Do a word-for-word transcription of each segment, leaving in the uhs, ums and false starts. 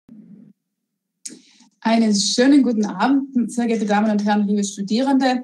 Einen schönen guten Abend, sehr geehrte Damen und Herren, liebe Studierende.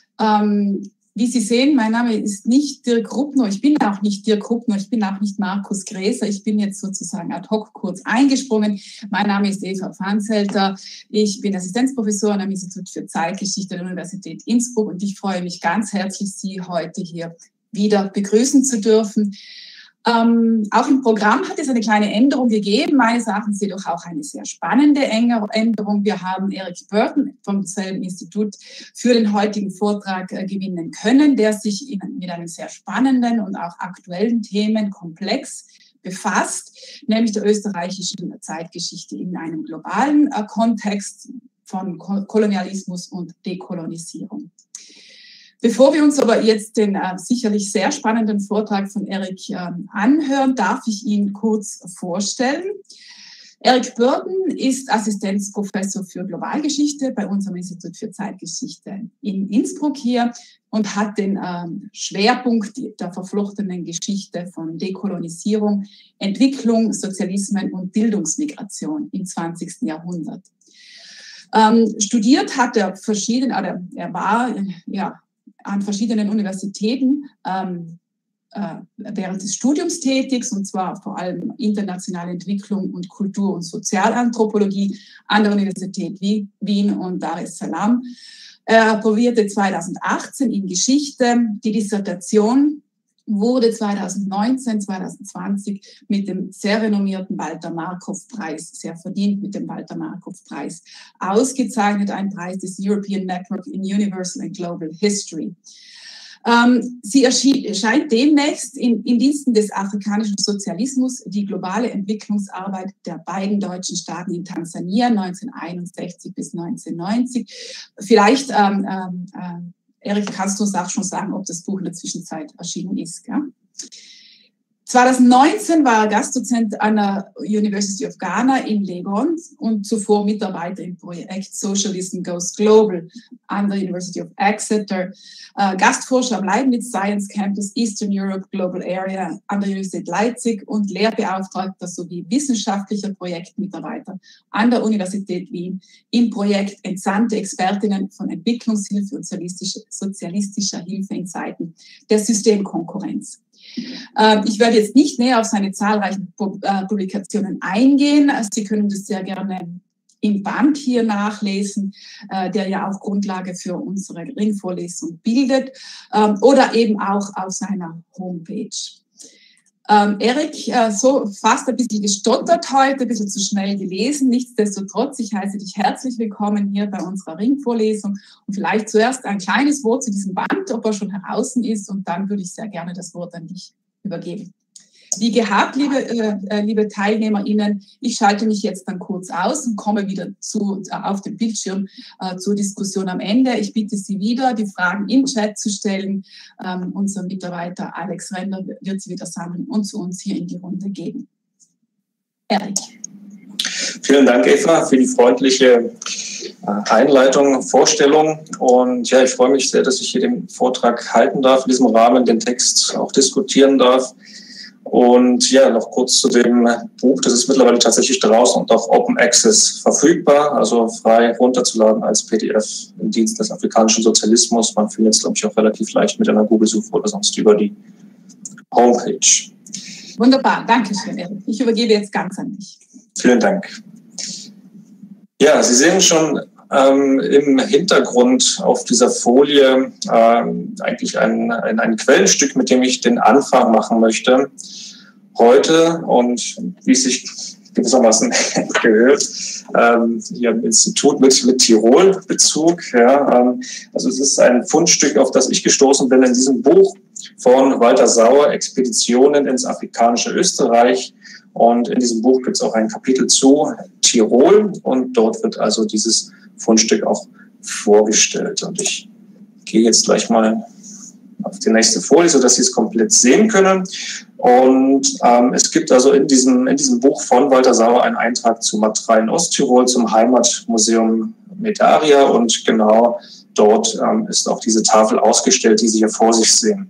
Ähm, wie Sie sehen, mein Name ist nicht Dirk Ruppner, ich bin auch nicht Dirk Ruppner, ich bin auch nicht Markus Gräser, ich bin jetzt sozusagen ad hoc kurz eingesprungen. Mein Name ist Eva Pfanzelter, ich bin Assistenzprofessorin am Institut für Zeitgeschichte der Universität Innsbruck und ich freue mich ganz herzlich, Sie heute hier wieder begrüßen zu dürfen. Ähm, auch im Programm hat es eine kleine Änderung gegeben, meines Erachtens jedoch auch eine sehr spannende Änderung. Wir haben Eric Burton vom selben Institut für den heutigen Vortrag äh, gewinnen können, der sich in, mit einem sehr spannenden und auch aktuellen Themenkomplex befasst, nämlich der österreichischen Zeitgeschichte in einem globalen äh, Kontext von Ko- Kolonialismus und Dekolonisierung. Bevor wir uns aber jetzt den äh, sicherlich sehr spannenden Vortrag von Eric äh, anhören, darf ich ihn kurz vorstellen. Eric Burton ist Assistenzprofessor für Globalgeschichte bei unserem Institut für Zeitgeschichte in Innsbruck hier und hat den äh, Schwerpunkt der verflochtenen Geschichte von Dekolonisierung, Entwicklung, Sozialismen und Bildungsmigration im zwanzigsten Jahrhundert. Ähm, studiert hat er verschiedene, oder er war, ja, an verschiedenen Universitäten ähm, äh, während des Studiums tätig, und zwar vor allem internationale Entwicklung und Kultur- und Sozialanthropologie an der Universität Wien und Dar es Salaam. Er promovierte zweitausendachtzehn in Geschichte. Die Dissertation wurde zweitausendneunzehn, zweitausendzwanzig mit dem sehr renommierten Walter-Markov-Preis, sehr verdient mit dem Walter-Markov-Preis, ausgezeichnet, ein Preis des European Network in Universal and Global History. Ähm, sie erscheint demnächst in, in Diensten des afrikanischen Sozialismus, die globale Entwicklungsarbeit der beiden deutschen Staaten in Tansania neunzehnhunderteinundsechzig bis neunzehnhundertneunzig. Vielleicht ähm, ähm, Erik, kannst du uns auch schon sagen, ob das Buch in der Zwischenzeit erschienen ist? Gell? zweitausendneunzehn war er Gastdozent an der University of Ghana in Legon und zuvor Mitarbeiter im Projekt Socialism Goes Global an der University of Exeter, äh, Gastforscher am Leibniz Science Campus Eastern Europe Global Area an der Universität Leipzig und Lehrbeauftragter sowie wissenschaftlicher Projektmitarbeiter an der Universität Wien im Projekt Entsandte Expertinnen von Entwicklungshilfe und sozialistischer, sozialistischer Hilfe in Zeiten der Systemkonkurrenz. Ich werde jetzt nicht näher auf seine zahlreichen Publikationen eingehen. Sie können das sehr gerne im Band hier nachlesen, der ja auch Grundlage für unsere Ringvorlesung bildet, oder eben auch auf seiner Homepage. Ähm, Eric, äh, so fast ein bisschen gestottert heute, ein bisschen zu schnell gelesen. Nichtsdestotrotz, ich heiße dich herzlich willkommen hier bei unserer Ringvorlesung. Und vielleicht zuerst ein kleines Wort zu diesem Band, ob er schon heraus ist. Und dann würde ich sehr gerne das Wort an dich übergeben. Wie gehabt, liebe, äh, liebe TeilnehmerInnen, ich schalte mich jetzt dann kurz aus und komme wieder zu, äh, auf dem Bildschirm äh, zur Diskussion am Ende. Ich bitte Sie wieder, die Fragen im Chat zu stellen. Ähm, unser Mitarbeiter Alex Render wird sie wieder sammeln und zu uns hier in die Runde geben. Erik. Vielen Dank, Eva, für die freundliche Einleitung, Vorstellung. Und ja, ich freue mich sehr, dass ich hier den Vortrag halten darf, in diesem Rahmen den Text auch diskutieren darf. Und ja, noch kurz zu dem Buch. Das ist mittlerweile tatsächlich draußen und auf Open Access verfügbar, also frei runterzuladen als P D F im Dienst des afrikanischen Sozialismus. Man findet es, glaube ich, auch relativ leicht mit einer Google-Suche oder sonst über die Homepage. Wunderbar, danke schön, Erik. Ich übergebe jetzt ganz an dich. Vielen Dank. Ja, Sie sehen schon ähm, im Hintergrund auf dieser Folie ähm, eigentlich ein, ein, ein Quellenstück, mit dem ich den Anfang machen möchte heute und wie es sich gewissermaßen gehört, ähm, hier im Institut mit, mit Tirol-Bezug. Ja, ähm, also es ist ein Fundstück, auf das ich gestoßen bin in diesem Buch von Walter Sauer, Expeditionen ins afrikanische Österreich. Und in diesem Buch gibt es auch ein Kapitel zu Tirol und dort wird also dieses Fundstück auch vorgestellt. Und ich gehe jetzt gleich mal auf die nächste Folie, sodass Sie es komplett sehen können. Und ähm, es gibt also in diesem, in diesem Buch von Walter Sauer einen Eintrag zu Matrail in Osttirol, zum Heimatmuseum Medaria. Und genau dort ähm, ist auch diese Tafel ausgestellt, die Sie hier vor sich sehen.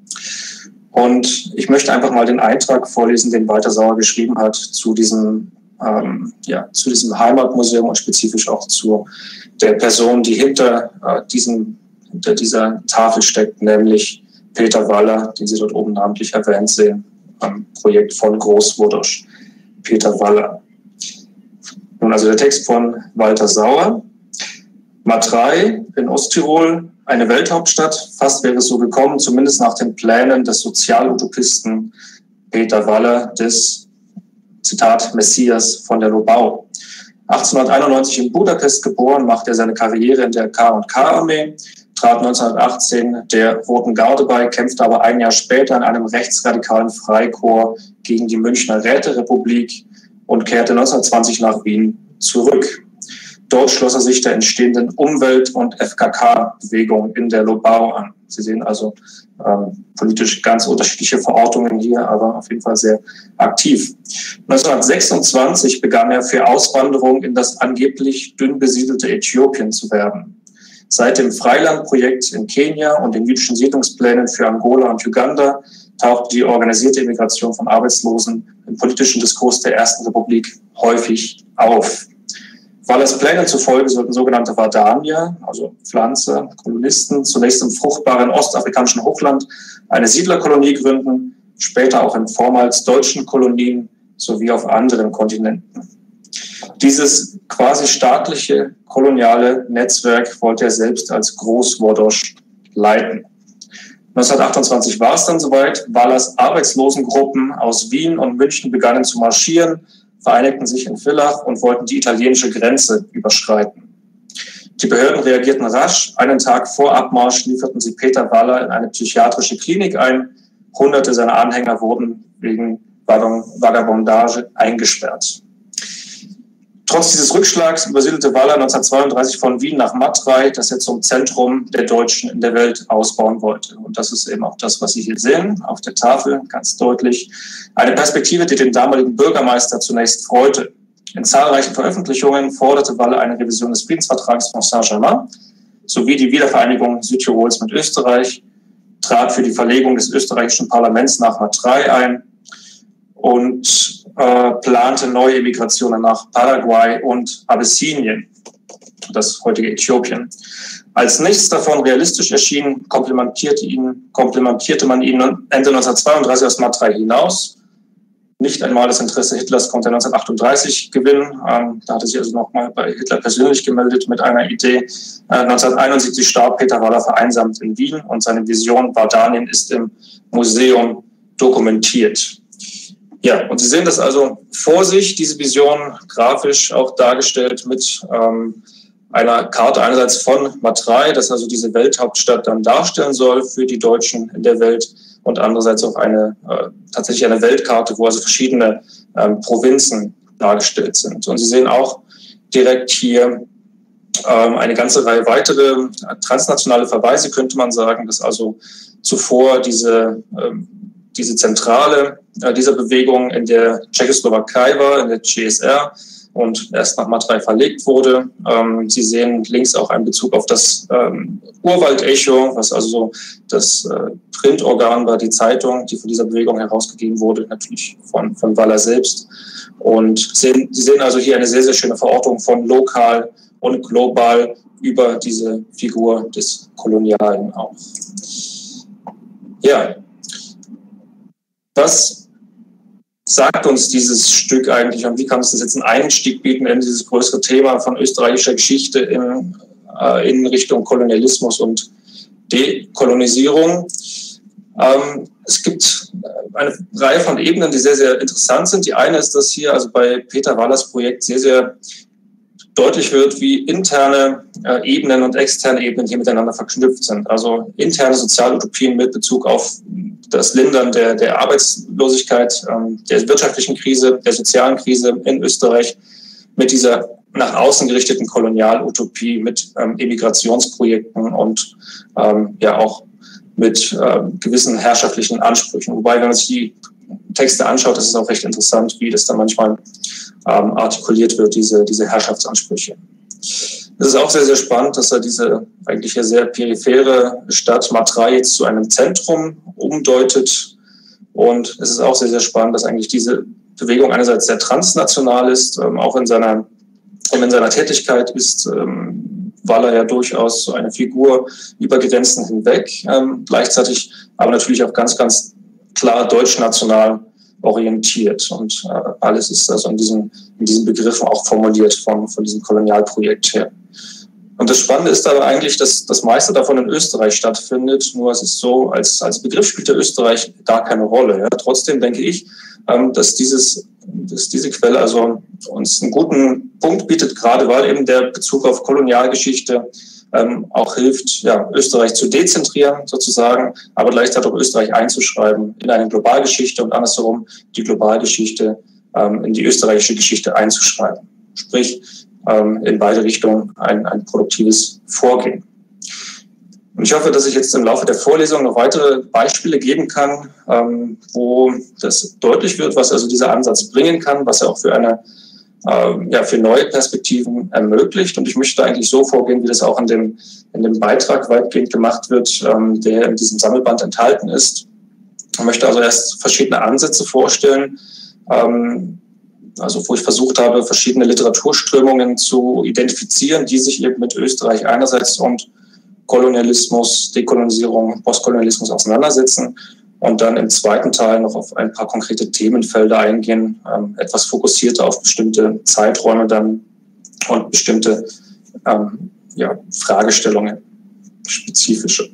Und ich möchte einfach mal den Eintrag vorlesen, den Walter Sauer geschrieben hat zu diesem ähm, ja, zu diesem Heimatmuseum und spezifisch auch zu der Person, die hinter, äh, diesem, hinter dieser Tafel steckt, nämlich Peter Waller, den Sie dort oben namentlich erwähnt sehen, am Projekt von Groß-Wodosch. Peter Waller. Nun also der Text von Walter Sauer. Matrei in Osttirol, eine Welthauptstadt. Fast wäre es so gekommen, zumindest nach den Plänen des Sozialutopisten Peter Waller, des, Zitat, Messias von der Lobau. achtzehnhunderteinundneunzig in Budapest geboren, machte er seine Karriere in der K und K-Armee, trat neunzehnhundertachtzehn der Roten Garde bei, kämpfte aber ein Jahr später in einem rechtsradikalen Freikorps gegen die Münchner Räterepublik und kehrte neunzehnhundertzwanzig nach Wien zurück. Dort schloss er sich der entstehenden Umwelt- und F K K-Bewegung in der Lobau an. Sie sehen also ähm, politisch ganz unterschiedliche Verortungen hier, aber auf jeden Fall sehr aktiv. neunzehnhundertsechsundzwanzig begann er für Auswanderung in das angeblich dünn besiedelte Äthiopien zu werben. Seit dem Freilandprojekt in Kenia und den jüdischen Siedlungsplänen für Angola und Uganda tauchte die organisierte Immigration von Arbeitslosen im politischen Diskurs der Ersten Republik häufig auf. Wallers Plänen zufolge sollten sogenannte Wardanier, also Pflanzer, Kolonisten, zunächst im fruchtbaren ostafrikanischen Hochland eine Siedlerkolonie gründen, später auch in vormals deutschen Kolonien sowie auf anderen Kontinenten. Dieses quasi staatliche koloniale Netzwerk wollte er selbst als Groß-Wodosch leiten. neunzehnhundertachtundzwanzig war es dann soweit. Wallers Arbeitslosengruppen aus Wien und München begannen zu marschieren, vereinigten sich in Villach und wollten die italienische Grenze überschreiten. Die Behörden reagierten rasch. Einen Tag vor Abmarsch lieferten sie Peter Waller in eine psychiatrische Klinik ein. Hunderte seiner Anhänger wurden wegen Vagabondage eingesperrt. Trotz dieses Rückschlags übersiedelte Waller neunzehnhundertzweiunddreißig von Wien nach Matrei, das er zum Zentrum der Deutschen in der Welt ausbauen wollte. Und das ist eben auch das, was Sie hier sehen, auf der Tafel, ganz deutlich. Eine Perspektive, die den damaligen Bürgermeister zunächst freute. In zahlreichen Veröffentlichungen forderte Waller eine Revision des Friedensvertrags von Saint-Germain sowie die Wiedervereinigung Südtirols mit Österreich, trat für die Verlegung des österreichischen Parlaments nach Matrei ein und äh, plante neue Emigration nach Paraguay und Abessinien, das heutige Äthiopien. Als nichts davon realistisch erschien, komplimentierte, ihn, komplimentierte man ihn Ende neunzehnhundertzweiunddreißig aus Matrei hinaus. Nicht einmal das Interesse Hitlers konnte er neunzehnhundertachtunddreißig gewinnen. Ähm, da hatte sich also nochmal bei Hitler persönlich gemeldet mit einer Idee. Äh, neunzehnhunderteinundsiebzig starb Peter Waller vereinsamt in Wien und seine Vision Wardanien ist im Museum dokumentiert. Ja, und Sie sehen das also vor sich, diese Vision grafisch auch dargestellt mit ähm, einer Karte einerseits von Matrei, das also diese Welthauptstadt dann darstellen soll für die Deutschen in der Welt, und andererseits auch eine äh, tatsächlich eine Weltkarte, wo also verschiedene ähm, Provinzen dargestellt sind. Und Sie sehen auch direkt hier ähm, eine ganze Reihe weitere transnationale Verweise, könnte man sagen, dass also zuvor diese, ähm, diese Zentrale äh, dieser Bewegung in der Tschechoslowakei war, in der C S R, und erst nach Matrei verlegt wurde. Ähm, Sie sehen links auch einen Bezug auf das ähm, Urwald-Echo, was also so das äh, Printorgan war, die Zeitung, die von dieser Bewegung herausgegeben wurde, natürlich von, von Waller selbst. Und sehen, Sie sehen also hier eine sehr, sehr schöne Verortung von lokal und global über diese Figur des Kolonialen auch. Ja, was sagt uns dieses Stück eigentlich und wie kann es das jetzt einen Einstieg bieten in dieses größere Thema von österreichischer Geschichte in, äh, in Richtung Kolonialismus und Dekolonisierung? Ähm, es gibt eine Reihe von Ebenen, die sehr, sehr interessant sind. Die eine ist, dass hier also bei Peter Wallers Projekt sehr, sehr deutlich wird, wie interne äh, Ebenen und externe Ebenen hier miteinander verknüpft sind. Also interne Sozialutopien mit Bezug auf das Lindern der, der Arbeitslosigkeit, ähm, der wirtschaftlichen Krise, der sozialen Krise in Österreich, mit dieser nach außen gerichteten Kolonialutopie, mit ähm, Emigrationsprojekten und ähm, ja auch mit ähm, gewissen herrschaftlichen Ansprüchen. Wobei, wenn man sich die Texte anschaut, ist es auch recht interessant, wie das da manchmal ähm, artikuliert wird, diese, diese Herrschaftsansprüche. Es ist auch sehr, sehr spannend, dass er diese eigentlich sehr periphere Stadt Matrei jetzt zu einem Zentrum umdeutet Und es ist auch sehr, sehr spannend, dass eigentlich diese Bewegung einerseits sehr transnational ist, ähm, auch in seiner, in seiner Tätigkeit ist ähm, Waller ja durchaus so eine Figur über Grenzen hinweg, ähm, gleichzeitig aber natürlich auch ganz, ganz klar deutschnational orientiert. Und äh, alles ist also in diesen, in diesen Begriffen auch formuliert von, von diesem Kolonialprojekt her. Und das Spannende ist aber eigentlich, dass das meiste davon in Österreich stattfindet. Nur es ist so, als, als Begriff spielt der Österreich gar keine Rolle. Ja. Trotzdem denke ich, ähm, dass, dieses, dass diese Quelle also uns einen guten Punkt bietet, gerade weil eben der Bezug auf Kolonialgeschichte ähm, auch hilft, ja, Österreich zu dezentrieren sozusagen, aber gleichzeitig auch Österreich einzuschreiben in eine Globalgeschichte und andersherum die Globalgeschichte ähm, in die österreichische Geschichte einzuschreiben. Sprich, in beide Richtungen ein, ein produktives Vorgehen. Und ich hoffe, dass ich jetzt im Laufe der Vorlesung noch weitere Beispiele geben kann, ähm, wo das deutlich wird, was also dieser Ansatz bringen kann, was er auch für eine ähm, ja, für neue Perspektiven ermöglicht. Und ich möchte eigentlich so vorgehen, wie das auch in dem, in dem Beitrag weitgehend gemacht wird, ähm, der in diesem Sammelband enthalten ist. Ich möchte also erst verschiedene Ansätze vorstellen, ähm, also wo ich versucht habe, verschiedene Literaturströmungen zu identifizieren, die sich eben mit Österreich einerseits und Kolonialismus, Dekolonisierung, Postkolonialismus auseinandersetzen und dann im zweiten Teil noch auf ein paar konkrete Themenfelder eingehen, ähm, etwas fokussierter auf bestimmte Zeiträume dann und bestimmte ähm, ja, Fragestellungen, spezifische.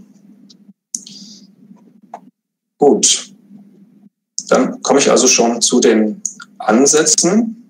Gut, dann komme ich also schon zu den Ansätzen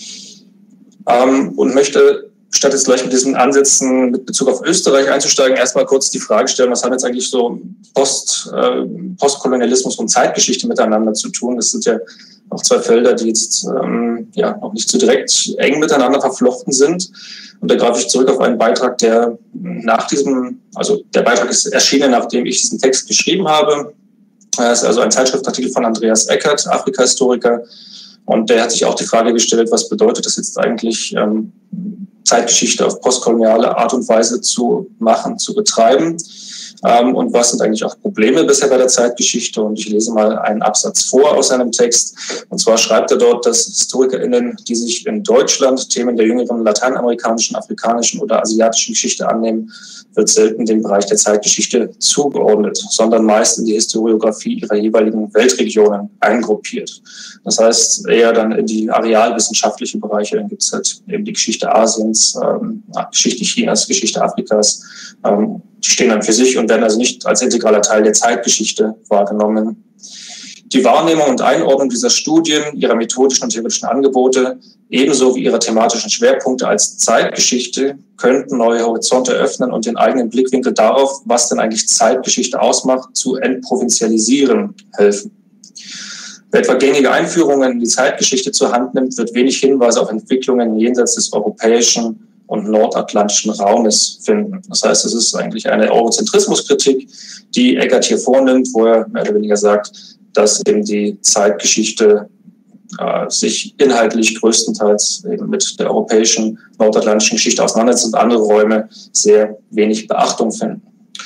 ähm, und möchte, statt jetzt gleich mit diesen Ansätzen mit Bezug auf Österreich einzusteigen, erstmal kurz die Frage stellen, was haben jetzt eigentlich so Post, äh, Postkolonialismus und Zeitgeschichte miteinander zu tun? Das sind ja auch zwei Felder, die jetzt ähm, ja noch nicht so direkt eng miteinander verflochten sind. Und da greife ich zurück auf einen Beitrag, der nach diesem, also der Beitrag ist erschienen, nachdem ich diesen Text geschrieben habe. Das ist also ein Zeitschriftartikel von Andreas Eckert, Afrika-Historiker. Und der hat sich auch die Frage gestellt, was bedeutet das jetzt eigentlich, ähm, Zeitgeschichte auf postkoloniale Art und Weise zu machen, zu betreiben? Ähm, und was sind eigentlich auch Probleme bisher bei der Zeitgeschichte? Und ich lese mal einen Absatz vor aus seinem Text. Und zwar schreibt er dort, dass HistorikerInnen, die sich in Deutschland Themen der jüngeren lateinamerikanischen, afrikanischen oder asiatischen Geschichte annehmen, wird selten dem Bereich der Zeitgeschichte zugeordnet, sondern meist in die Historiographie ihrer jeweiligen Weltregionen eingruppiert. Das heißt eher dann in die arealwissenschaftlichen Bereiche. Dann gibt es halt eben die Geschichte Asiens, ähm, Geschichte Chinas, Geschichte Afrikas. Ähm, die stehen dann für sich und werden also nicht als integraler Teil der Zeitgeschichte wahrgenommen. Die Wahrnehmung und Einordnung dieser Studien, ihrer methodischen und theoretischen Angebote, ebenso wie ihrer thematischen Schwerpunkte als Zeitgeschichte, könnten neue Horizonte öffnen und den eigenen Blickwinkel darauf, was denn eigentlich Zeitgeschichte ausmacht, zu entprovinzialisieren helfen. Wer etwa gängige Einführungen in die Zeitgeschichte zur Hand nimmt, wird wenig Hinweise auf Entwicklungen jenseits des europäischen und nordatlantischen Raumes finden. Das heißt, es ist eigentlich eine Eurozentrismuskritik, die Eckert hier vornimmt, wo er mehr oder weniger sagt, dass eben die Zeitgeschichte äh, sich inhaltlich größtenteils eben mit der europäischen, nordatlantischen Geschichte auseinandersetzt und andere Räume sehr wenig Beachtung finden.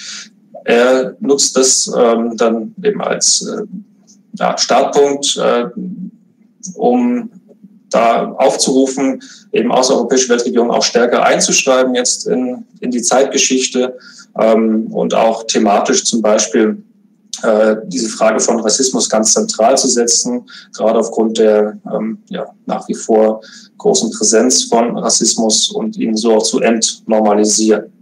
Er nutzt das ähm, dann eben als äh, ja, Startpunkt, äh, um da aufzurufen, eben außereuropäische Weltregionen auch stärker einzuschreiben jetzt in, in die Zeitgeschichte ähm, und auch thematisch zum Beispiel äh, diese Frage von Rassismus ganz zentral zu setzen, gerade aufgrund der ähm, ja, nach wie vor großen Präsenz von Rassismus und ihn so auch zu entnormalisieren.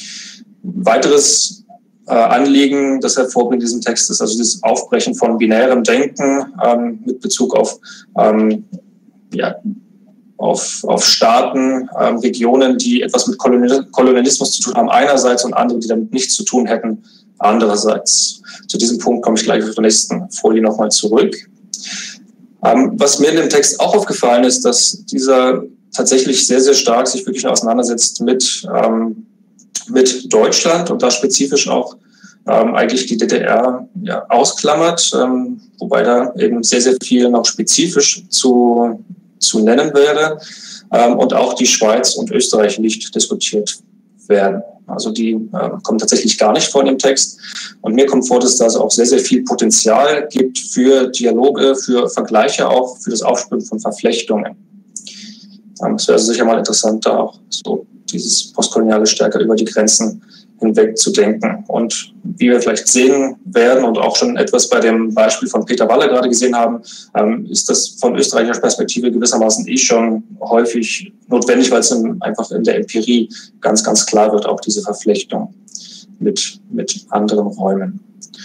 Weiteres äh, Anliegen, das hervorbringt in diesem Text, ist also das Aufbrechen von binärem Denken ähm, mit Bezug auf ähm, ja, auf, auf Staaten, ähm, Regionen, die etwas mit Kolonialismus zu tun haben einerseits und andere, die damit nichts zu tun hätten, andererseits. Zu diesem Punkt komme ich gleich auf der nächsten Folie nochmal zurück. Ähm, was mir in dem Text auch aufgefallen ist, dass dieser tatsächlich sehr, sehr stark sich wirklich auseinandersetzt mit, ähm, mit Deutschland und da spezifisch auch ähm, eigentlich die D D R ja, ausklammert, ähm, wobei da eben sehr, sehr viel noch spezifisch zu zu nennen wäre, ähm, und auch die Schweiz und Österreich nicht diskutiert werden. Also die äh, kommen tatsächlich gar nicht vor in dem Text. Und mir kommt vor, dass da also auch sehr, sehr viel Potenzial gibt für Dialoge, für Vergleiche, auch für das Aufspüren von Verflechtungen. Ähm, es wäre also sicher mal interessant, da auch so dieses Postkoloniale stärker über die Grenzen hinweg zu denken. Und wie wir vielleicht sehen werden und auch schon etwas bei dem Beispiel von Peter Waller gerade gesehen haben, ähm, ist das von österreichischer Perspektive gewissermaßen eh schon häufig notwendig, weil es einfach in der Empirie ganz, ganz klar wird, auch diese Verflechtung mit, mit anderen Räumen.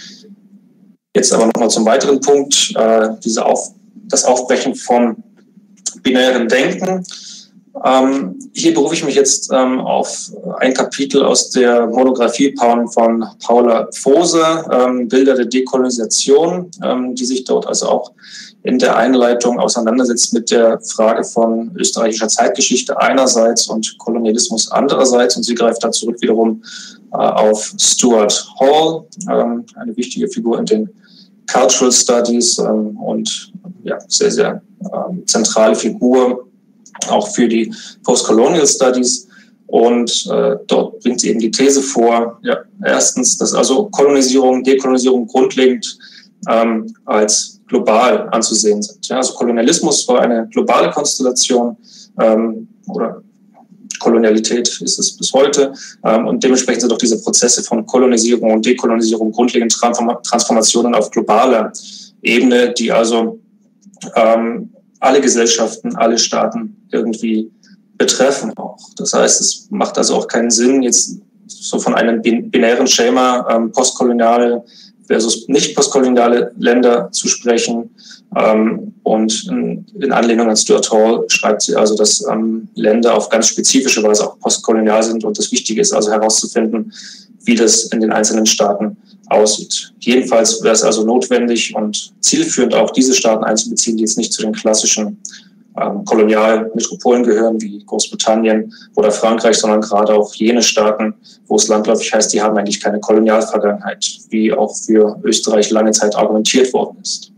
Jetzt aber nochmal zum weiteren Punkt, äh, diese Auf, das Aufbrechen von binären Denken. Ähm, hier berufe ich mich jetzt ähm, auf ein Kapitel aus der Monographie von Paula Pfose, ähm, Bilder der Dekolonisation, ähm, die sich dort also auch in der Einleitung auseinandersetzt mit der Frage von österreichischer Zeitgeschichte einerseits und Kolonialismus andererseits. Und sie greift da zurück wiederum äh, auf Stuart Hall, ähm, eine wichtige Figur in den Cultural Studies ähm, und ja, sehr, sehr ähm, zentrale Figur auch für die Postcolonial Studies. Und äh, dort bringt sie eben die These vor, ja, erstens, dass also Kolonisierung, Dekolonisierung grundlegend ähm, als global anzusehen sind. Ja, also Kolonialismus war eine globale Konstellation ähm, oder Kolonialität ist es bis heute. Ähm, und dementsprechend sind auch diese Prozesse von Kolonisierung und Dekolonisierung grundlegend Transformationen auf globaler Ebene, die also ähm, alle Gesellschaften, alle Staaten irgendwie betreffen auch. Das heißt, es macht also auch keinen Sinn, jetzt so von einem binären Schema ähm, postkoloniale versus nicht postkoloniale Länder zu sprechen. Ähm, und in, in Anlehnung an Stuart Hall schreibt sie also, dass ähm, Länder auf ganz spezifische Weise auch postkolonial sind und das Wichtige ist also herauszufinden, wie das in den einzelnen Staaten aussieht. Jedenfalls wäre es also notwendig und zielführend, auch diese Staaten einzubeziehen, die jetzt nicht zu den klassischen ähm, Kolonialmetropolen gehören, wie Großbritannien oder Frankreich, sondern gerade auch jene Staaten, wo es landläufig heißt, die haben eigentlich keine Kolonialvergangenheit, wie auch für Österreich lange Zeit argumentiert worden ist.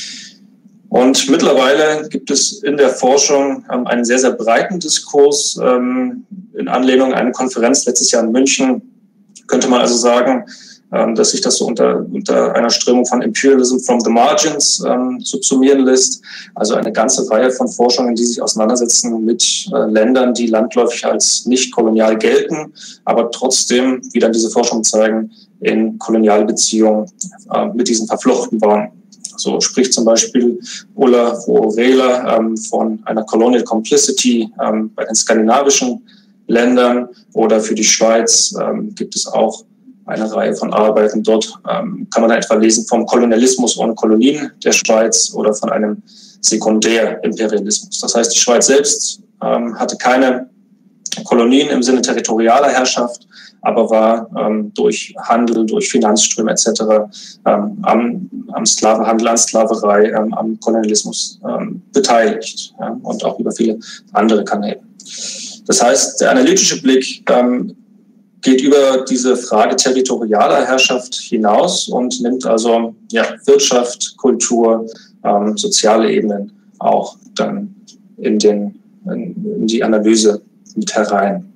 Und mittlerweile gibt es in der Forschung ähm, einen sehr, sehr breiten Diskurs. Ähm, in Anlehnung an eine Konferenz letztes Jahr in München könnte man also sagen, dass sich das so unter, unter einer Strömung von Imperialism from the Margins ähm, subsumieren lässt. Also eine ganze Reihe von Forschungen, die sich auseinandersetzen mit äh, Ländern, die landläufig als nicht kolonial gelten, aber trotzdem, wie dann diese Forschungen zeigen, in koloniale Beziehungen äh, mit diesen verflochten waren. So spricht zum Beispiel Ulla Vuorela ähm, von einer Colonial Complicity ähm, bei den skandinavischen Ländern, oder für die Schweiz ähm, gibt es auch eine Reihe von Arbeiten. Dort ähm, kann man da etwa lesen vom Kolonialismus ohne Kolonien der Schweiz oder von einem Sekundärimperialismus. Das heißt, die Schweiz selbst ähm, hatte keine Kolonien im Sinne territorialer Herrschaft, aber war ähm, durch Handel, durch Finanzströme et cetera Ähm, am, am Sklavenhandel, an Sklaverei, ähm, am Kolonialismus ähm, beteiligt, ja, und auch über viele andere Kanäle. Das heißt, der analytische Blick ähm, geht über diese Frage territorialer Herrschaft hinaus und nimmt also ja, Wirtschaft, Kultur, ähm, soziale Ebenen auch dann in, den, in, in die Analyse mit herein.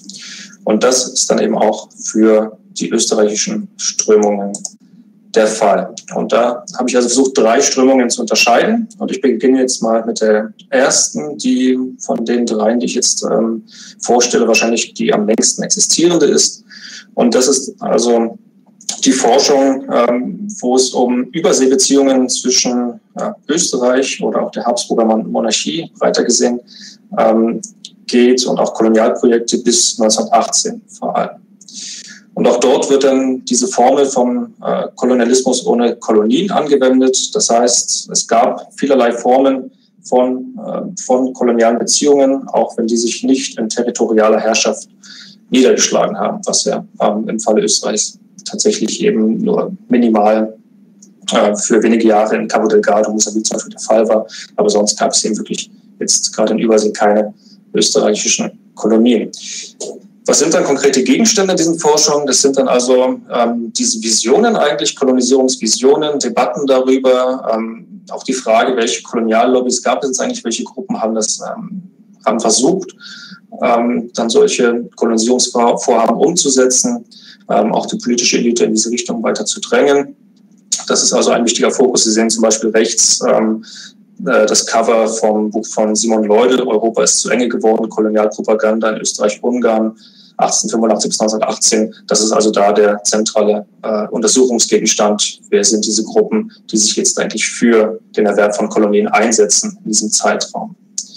Und das ist dann eben auch für die österreichischen Strömungen der Fall. Und da habe ich also versucht, drei Strömungen zu unterscheiden. Und ich beginne jetzt mal mit der ersten, die von den dreien, die ich jetzt ähm, vorstelle, wahrscheinlich die am längsten existierende ist. Und das ist also die Forschung, ähm, wo es um Überseebeziehungen zwischen ja, Österreich oder auch der Habsburger Monarchie, weiter gesehen, ähm, geht und auch Kolonialprojekte bis neunzehnhundertachtzehn vor allem. Und auch dort wird dann diese Formel vom äh, Kolonialismus ohne Kolonien angewendet. Das heißt, es gab vielerlei Formen von, äh, von kolonialen Beziehungen, auch wenn die sich nicht in territorialer Herrschaft niedergeschlagen haben, was ja ähm, im Falle Österreichs tatsächlich eben nur minimal äh, für wenige Jahre in Cabo Delgado, Mosambik zum Beispiel der Fall war. Aber sonst gab es eben wirklich jetzt gerade in Übersee keine österreichischen Kolonien. Was sind dann konkrete Gegenstände in diesen Forschungen? Das sind dann also ähm, diese Visionen eigentlich, Kolonisierungsvisionen, Debatten darüber, ähm, auch die Frage, welche Koloniallobbys gab es jetzt eigentlich, welche Gruppen haben das ähm, haben versucht, ähm, dann solche Kolonisierungsvorhaben umzusetzen, ähm, auch die politische Elite in diese Richtung weiter zu drängen. Das ist also ein wichtiger Fokus. Sie sehen zum Beispiel rechts ähm, äh, das Cover vom Buch von Simon Leudel, Europa ist zu enge geworden, Kolonialpropaganda in Österreich-Ungarn, achtzehnhundertfünfundachtzig bis neunzehnhundertachtzehn. Das ist also da der zentrale äh, Untersuchungsgegenstand. Wer sind diese Gruppen, die sich jetzt eigentlich für den Erwerb von Kolonien einsetzen in diesem Zeitraum?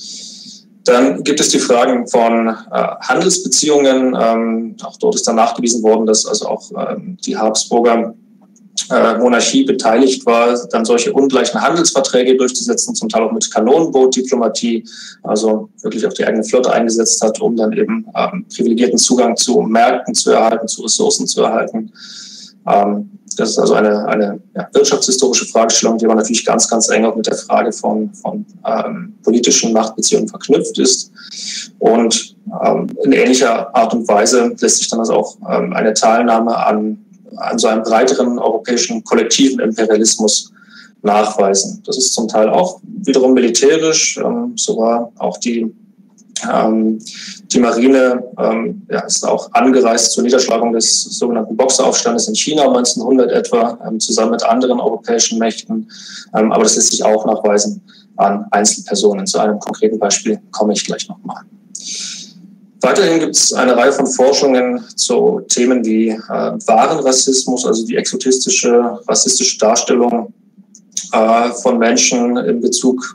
Dann gibt es die Fragen von äh, Handelsbeziehungen. Ähm, auch dort ist dann nachgewiesen worden, dass also auch ähm, die Habsburger äh, Monarchie beteiligt war, dann solche ungleichen Handelsverträge durchzusetzen, zum Teil auch mit Kanonenbootdiplomatie, also wirklich auch die eigene Flotte eingesetzt hat, um dann eben ähm, privilegierten Zugang zu Märkten zu erhalten, zu Ressourcen zu erhalten. Ähm, das ist also eine, eine ja, wirtschaftshistorische Fragestellung, die aber natürlich ganz, ganz eng auch mit der Frage von, von ähm, politischen Machtbeziehungen verknüpft ist. Und ähm, in ähnlicher Art und Weise lässt sich dann also auch ähm, eine Teilnahme an an so einem breiteren europäischen kollektiven Imperialismus nachweisen. Das ist zum Teil auch wiederum militärisch. Ähm, so war auch die, ähm, die Marine ähm, ja, ist auch angereist zur Niederschlagung des sogenannten Boxeraufstandes in China neunzehnhundert etwa, ähm, zusammen mit anderen europäischen Mächten. Ähm, aber das lässt sich auch nachweisen an Einzelpersonen. Zu einem konkreten Beispiel komme ich gleich nochmal. Weiterhin gibt es eine Reihe von Forschungen zu Themen wie äh, Warenrassismus, also die exotistische, rassistische Darstellung äh, von Menschen in Bezug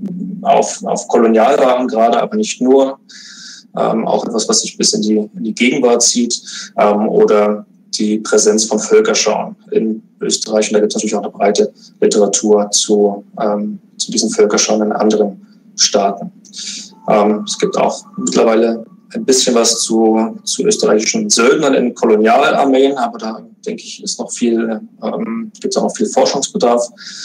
auf, auf Kolonialwaren gerade, aber nicht nur. Ähm, auch etwas, was sich bis in die, in die Gegenwart zieht, ähm, oder die Präsenz von Völkerschauen in Österreich. Und da gibt es natürlich auch eine breite Literatur zu, ähm, zu diesen Völkerschauen in anderen Staaten. Ähm, es gibt auch mittlerweile ein bisschen was zu, zu österreichischen Söldnern in Kolonialarmeen, aber da denke ich, ist noch viel, ähm, gibt es auch noch viel Forschungsbedarf.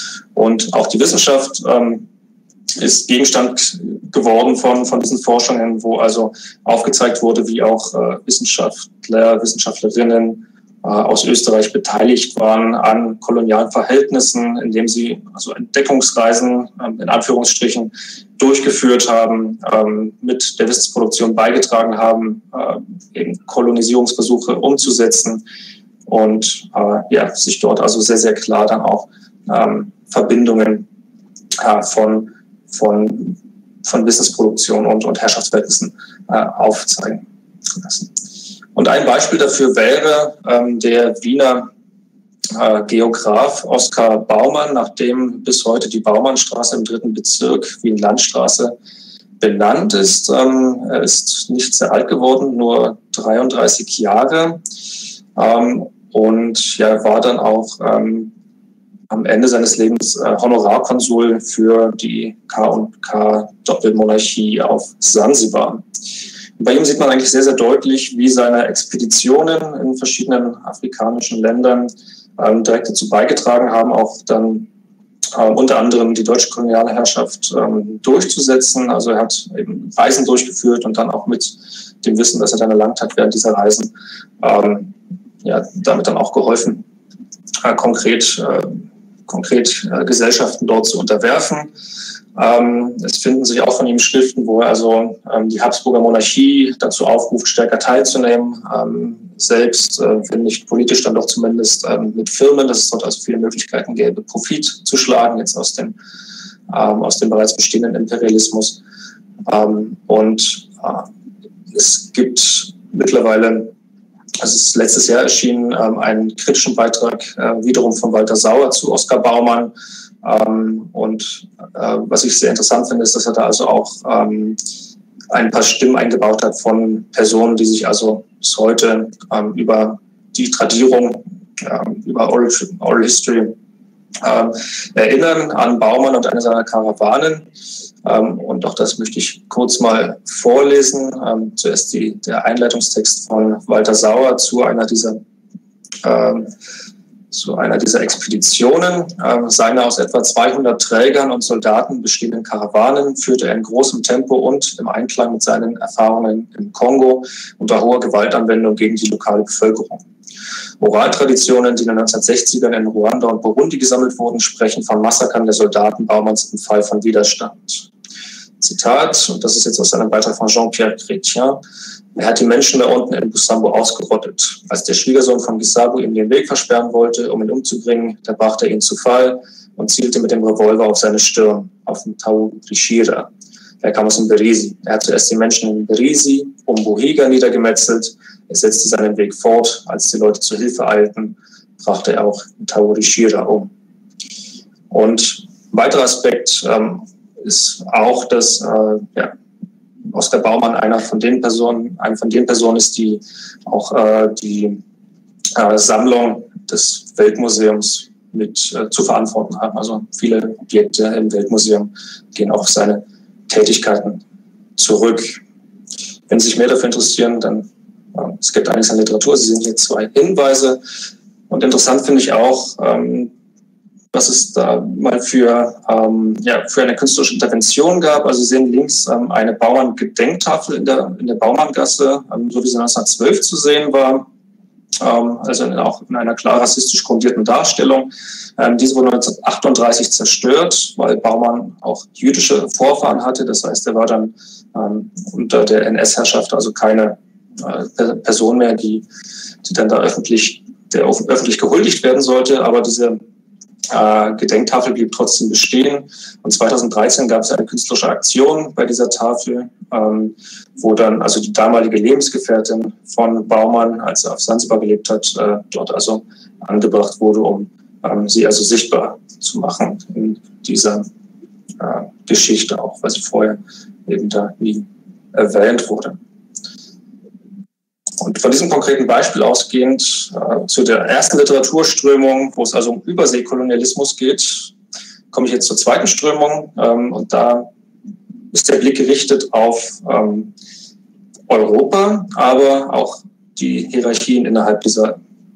Und auch die Wissenschaft ähm, ist Gegenstand geworden von, von diesen Forschungen, wo also aufgezeigt wurde, wie auch äh, Wissenschaftler, Wissenschaftlerinnen äh, aus Österreich beteiligt waren an kolonialen Verhältnissen, indem sie also Entdeckungsreisen ähm, in Anführungsstrichen durchgeführt haben, ähm, mit der Wissensproduktion beigetragen haben, äh, eben Kolonisierungsversuche umzusetzen und äh, ja, sich dort also sehr, sehr klar dann auch ähm, Verbindungen äh, von, von, von Wissensproduktion und, und Herrschaftsverhältnissen äh, aufzeigen lassen. Und ein Beispiel dafür wäre ähm, der Wiener Äh, Geograf Oskar Baumann, nach dem bis heute die Baumannstraße im dritten Bezirk Wien-Landstraße benannt ist. Ähm, er ist nicht sehr alt geworden, nur dreiunddreißig Jahre, ähm, und ja, war dann auch ähm, am Ende seines Lebens äh, Honorarkonsul für die K und K Doppelmonarchie auf Sansibar. Bei ihm sieht man eigentlich sehr, sehr deutlich, wie seine Expeditionen in verschiedenen afrikanischen Ländern ähm, direkt dazu beigetragen haben, auch dann ähm, unter anderem die deutsche koloniale Herrschaft ähm, durchzusetzen. Also er hat eben Reisen durchgeführt und dann auch mit dem Wissen, das er dann erlangt hat während dieser Reisen, ähm, ja, damit dann auch geholfen, äh, konkret, äh, konkret äh, Gesellschaften dort zu unterwerfen. Ähm, es finden sich auch von ihm Schriften, wo er also ähm, die Habsburger Monarchie dazu aufruft, stärker teilzunehmen, ähm, selbst, äh, wenn nicht politisch, dann doch zumindest ähm, mit Firmen, dass es dort also viele Möglichkeiten gäbe, Profit zu schlagen, jetzt aus dem, ähm, aus dem bereits bestehenden Imperialismus. Ähm, und äh, es gibt mittlerweile, also es ist letztes Jahr erschienen, ähm, einen kritischen Beitrag äh, wiederum von Walter Sauer zu Oskar Baumann. Ähm, und äh, was ich sehr interessant finde, ist, dass er da also auch ähm, ein paar Stimmen eingebaut hat von Personen, die sich also bis heute ähm, über die Tradierung, ähm, über Oral, Oral History ähm, erinnern an Baumann und eine seiner Karawanen. Ähm, und auch das möchte ich kurz mal vorlesen. Ähm, zuerst die, der Einleitungstext von Walter Sauer zu einer dieser ähm, zu einer dieser Expeditionen. Ähm, seine aus etwa zweihundert Trägern und Soldaten bestehenden Karawanen führte er in großem Tempo und im Einklang mit seinen Erfahrungen im Kongo unter hoher Gewaltanwendung gegen die lokale Bevölkerung. Oraltraditionen, die in den neunzehnhundertsechzigern in Ruanda und Burundi gesammelt wurden, sprechen von Massakern der Soldaten Baumanns im Fall von Widerstand. Zitat, und das ist jetzt aus einem Beitrag von Jean-Pierre Chrétien: Er hat die Menschen da unten in Busambo ausgerottet. Als der Schwiegersohn von Gisabo ihm den Weg versperren wollte, um ihn umzubringen, da brachte er ihn zu Fall und zielte mit dem Revolver auf seine Stirn, auf den Tau Rishira. Er kam aus dem Berisi. Er hat zuerst die Menschen in Berisi um Buhiga niedergemetzelt. Er setzte seinen Weg fort. Als die Leute zur Hilfe eilten, brachte er auch den Tau Rishira um. Und ein weiterer Aspekt ähm, ist auch, dass äh, ja, Oskar Baumann einer von den Personen, eine von den Personen ist, die auch äh, die äh, Sammlung des Weltmuseums mit äh, zu verantworten haben. Also viele Objekte im Weltmuseum gehen auf seine Tätigkeiten zurück. Wenn Sie sich mehr dafür interessieren, dann äh, es gibt einiges an Literatur. Sie sehen hier zwei Hinweise. Und interessant finde ich auch, ähm, was es da mal für, ähm, ja, für eine künstlerische Intervention gab. Also Sie sehen links ähm, eine Bauern-Gedenktafel in der, in der Baumanngasse, ähm, so wie sie neunzehnhundertzwölf zu sehen war. Ähm, also in, auch in einer klar rassistisch grundierten Darstellung. Ähm, diese wurde neunzehnhundertachtunddreißig zerstört, weil Baumann auch jüdische Vorfahren hatte. Das heißt, er war dann ähm, unter der N S-Herrschaft also keine äh, Person mehr, die, die dann da öffentlich, der öffentlich gehuldigt werden sollte. Aber diese Äh, Gedenktafel blieb trotzdem bestehen. Und zweitausenddreizehn gab es eine künstlerische Aktion bei dieser Tafel, ähm, wo dann also die damalige Lebensgefährtin von Baumann, als er auf Sansibar gelebt hat, äh, dort also angebracht wurde, um ähm, sie also sichtbar zu machen in dieser äh, Geschichte, auch weil sie vorher eben da nie erwähnt wurde. Und von diesem konkreten Beispiel ausgehend äh, zu der ersten Literaturströmung, wo es also um Überseekolonialismus geht, komme ich jetzt zur zweiten Strömung. Ähm, und da ist der Blick gerichtet auf ähm, Europa, aber auch die Hierarchien innerhalb dieser,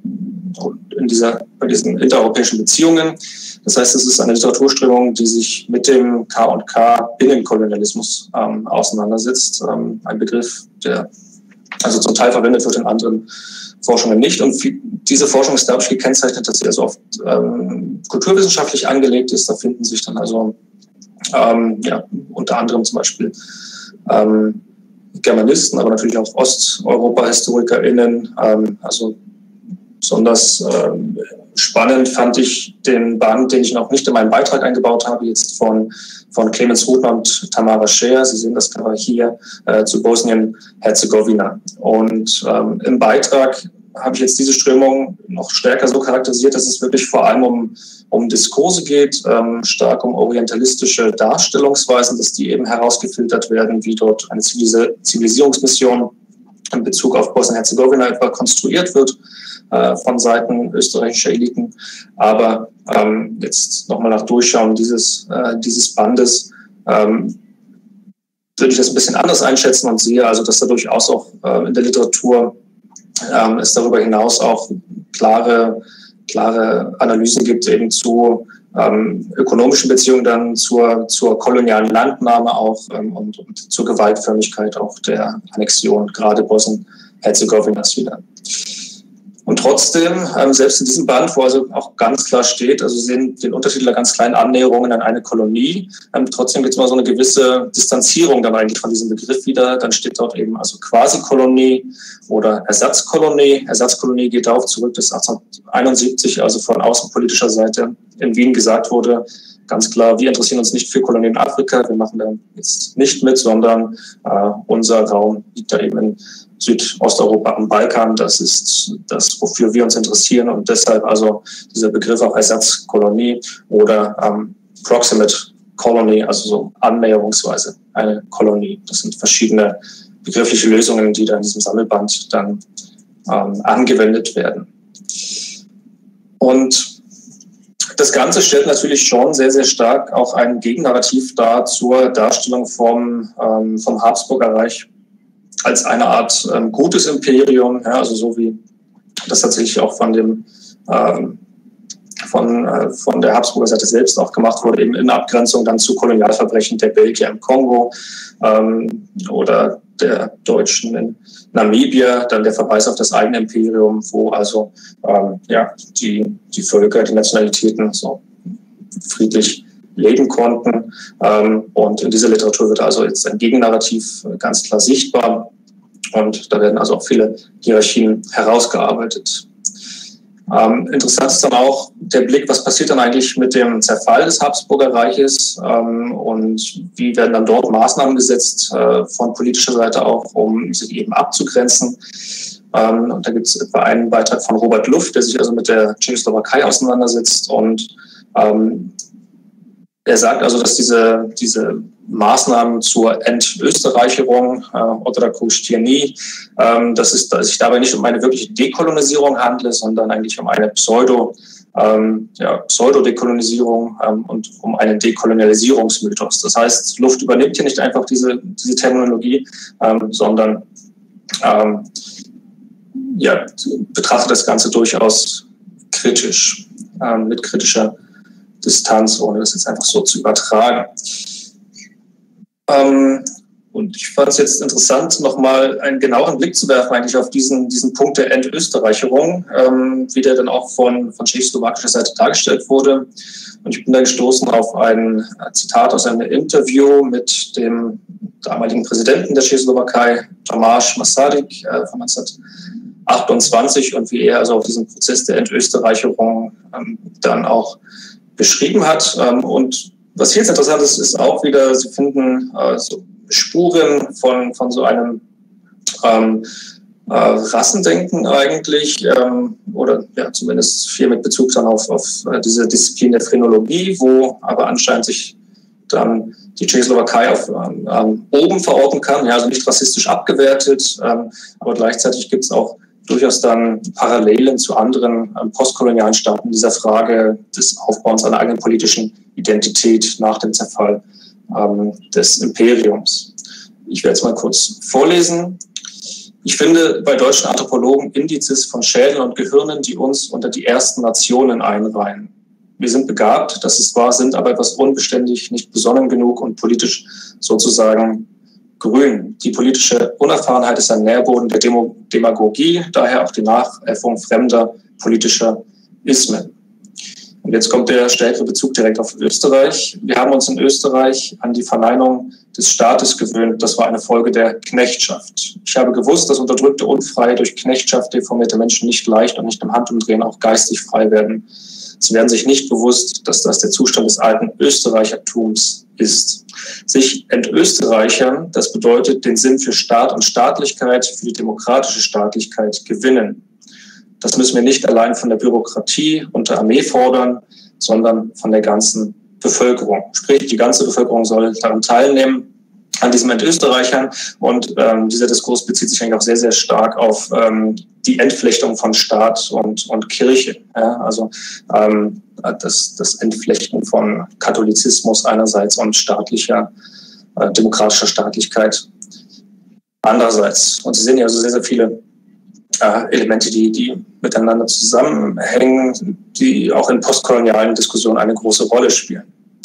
in dieser, bei diesen intereuropäischen Beziehungen. Das heißt, es ist eine Literaturströmung, die sich mit dem K und K Binnenkolonialismus ähm, auseinandersetzt. Ähm, ein Begriff, der also zum Teil verwendet wird, in anderen Forschungen nicht. Und diese Forschung ist dadurch gekennzeichnet, dass sie also oft ähm, kulturwissenschaftlich angelegt ist. Da finden sich dann also ähm, ja, unter anderem zum Beispiel ähm, Germanisten, aber natürlich auch Osteuropa-HistorikerInnen. Ähm, also besonders ähm, spannend fand ich den Band, den ich noch nicht in meinen Beitrag eingebaut habe, jetzt von, von Clemens Rudner und Tamara Scher. Sie sehen das Cover hier, äh, zu Bosnien-Herzegowina. Und ähm, im Beitrag habe ich jetzt diese Strömung noch stärker so charakterisiert, dass es wirklich vor allem um, um Diskurse geht, ähm, stark um orientalistische Darstellungsweisen, dass die eben herausgefiltert werden, wie dort eine Zivilisierungsmission in Bezug auf Bosnien-Herzegowina etwa konstruiert wird äh, von Seiten österreichischer Eliten. Aber ähm, jetzt nochmal nach Durchschauen dieses, äh, dieses Bandes ähm, würde ich das ein bisschen anders einschätzen und sehe also, dass da durchaus auch äh, in der Literatur ähm, es darüber hinaus auch klare, klare Analysen gibt eben zu ähm, ökonomischen Beziehungen dann zur, zur kolonialen Landnahme auch ähm, und, und zur Gewaltförmigkeit auch der Annexion, gerade Bosnien-Herzegowinas wieder. Und trotzdem, ähm, selbst in diesem Band, wo also auch ganz klar steht, also sehen den Untertitel der ganz kleinen Annäherungen an eine Kolonie, ähm, trotzdem gibt es mal so eine gewisse Distanzierung dann eigentlich von diesem Begriff wieder. Dann steht dort eben also Quasi-Kolonie oder Ersatzkolonie. Ersatzkolonie geht darauf zurück, dass achtzehnhunderteinundsiebzig, also von außenpolitischer Seite in Wien gesagt wurde, ganz klar, wir interessieren uns nicht für Kolonien in Afrika, wir machen da jetzt nicht mit, sondern äh, unser Raum liegt da eben in Südosteuropa am Balkan. Das ist das, wofür wir uns interessieren, und deshalb also dieser Begriff auch Ersatzkolonie oder ähm, Proximate Colony, also so annäherungsweise eine Kolonie. Das sind verschiedene begriffliche Lösungen, die da in diesem Sammelband dann ähm, angewendet werden. Und das Ganze stellt natürlich schon sehr, sehr stark auch ein Gegennarrativ dar zur Darstellung vom, ähm, vom Habsburger Reich als eine Art ähm, gutes Imperium, ja, also so wie das tatsächlich auch von dem ähm, von, äh, von der Habsburger Seite selbst auch gemacht wurde, eben in Abgrenzung dann zu Kolonialverbrechen der Belgier im Kongo ähm, oder der Deutschen in Namibia, dann der Verweis auf das eigene Imperium, wo also ähm, ja, die, die Völker, die Nationalitäten so friedlich leben konnten. Und in dieser Literatur wird also jetzt ein Gegennarrativ ganz klar sichtbar. Und da werden also auch viele Hierarchien herausgearbeitet. Ähm, interessant ist dann auch der Blick, was passiert dann eigentlich mit dem Zerfall des Habsburger Reiches ähm, und wie werden dann dort Maßnahmen gesetzt, äh, von politischer Seite auch, um sich eben abzugrenzen. Ähm, und da gibt es etwa einen Beitrag von Robert Luft, der sich also mit der Tschechoslowakei auseinandersetzt und ähm, er sagt also, dass diese, diese Maßnahmen zur Entösterreicherung, äh, Otrakostienie, ähm, dass es dass sich dabei nicht um eine wirkliche Dekolonisierung handelt, sondern eigentlich um eine Pseudo, ähm, ja, Pseudo-Dekolonisierung ähm, und um einen Dekolonialisierungsmythos. Das heißt, Luft übernimmt hier nicht einfach diese, diese Terminologie, ähm, sondern ähm, ja, betrachtet das Ganze durchaus kritisch, ähm, mit kritischer Distanz, ohne das jetzt einfach so zu übertragen. Ähm, und ich fand es jetzt interessant, nochmal einen genaueren Blick zu werfen eigentlich auf diesen, diesen Punkt der Entösterreicherung, ähm, wie der dann auch von, von tschechoslowakischer Seite dargestellt wurde. Und ich bin da gestoßen auf ein Zitat aus einem Interview mit dem damaligen Präsidenten der Tschechoslowakei, Tomáš Masaryk, äh, von neunzehnhundertachtundzwanzig, und wie er also auf diesen Prozess der Entösterreicherung ähm, dann auch beschrieben hat. Und was hier jetzt interessant ist, ist auch wieder, Sie finden äh, so Spuren von, von so einem ähm, äh, Rassendenken eigentlich, ähm, oder ja, zumindest viel mit Bezug dann auf, auf äh, diese Disziplin der Phrenologie, wo aber anscheinend sich dann die Tschechoslowakei auf ähm, oben verorten kann, ja, also nicht rassistisch abgewertet, ähm, aber gleichzeitig gibt es auch durchaus dann Parallelen zu anderen ähm, postkolonialen Staaten in dieser Frage des Aufbauens einer eigenen politischen Identität nach dem Zerfall ähm, des Imperiums. Ich werde jetzt mal kurz vorlesen. Ich finde bei deutschen Anthropologen Indizes von Schädeln und Gehirnen, die uns unter die ersten Nationen einreihen. Wir sind begabt, das ist wahr, sind aber etwas unbeständig, nicht besonnen genug und politisch sozusagen grün. Die politische Unerfahrenheit ist ein Nährboden der Demo Demagogie, daher auch die Nachäffung fremder politischer Ismen. Und jetzt kommt der stärkere Bezug direkt auf Österreich. Wir haben uns in Österreich an die Verneinung des Staates gewöhnt. Das war eine Folge der Knechtschaft. Ich habe gewusst, dass unterdrückte, unfreie, durch Knechtschaft deformierte Menschen nicht leicht und nicht im Handumdrehen auch geistig frei werden. Sie werden sich nicht bewusst, dass das der Zustand des alten Österreichertums ist. Sich entösterreichern, das bedeutet den Sinn für Staat und Staatlichkeit, für die demokratische Staatlichkeit gewinnen. Das müssen wir nicht allein von der Bürokratie und der Armee fordern, sondern von der ganzen Bevölkerung. Sprich, die ganze Bevölkerung soll daran teilnehmen, an diesem Entösterreichern. Und ähm, dieser Diskurs bezieht sich eigentlich auch sehr, sehr stark auf ähm, die Entflechtung von Staat und, und Kirche. Ja? Also ähm, das, das Entflechten von Katholizismus einerseits und staatlicher, äh, demokratischer Staatlichkeit andererseits. Und Sie sehen ja also sehr, sehr viele äh, Elemente, die, die miteinander zusammenhängen, die auch in postkolonialen Diskussionen eine große Rolle spielen.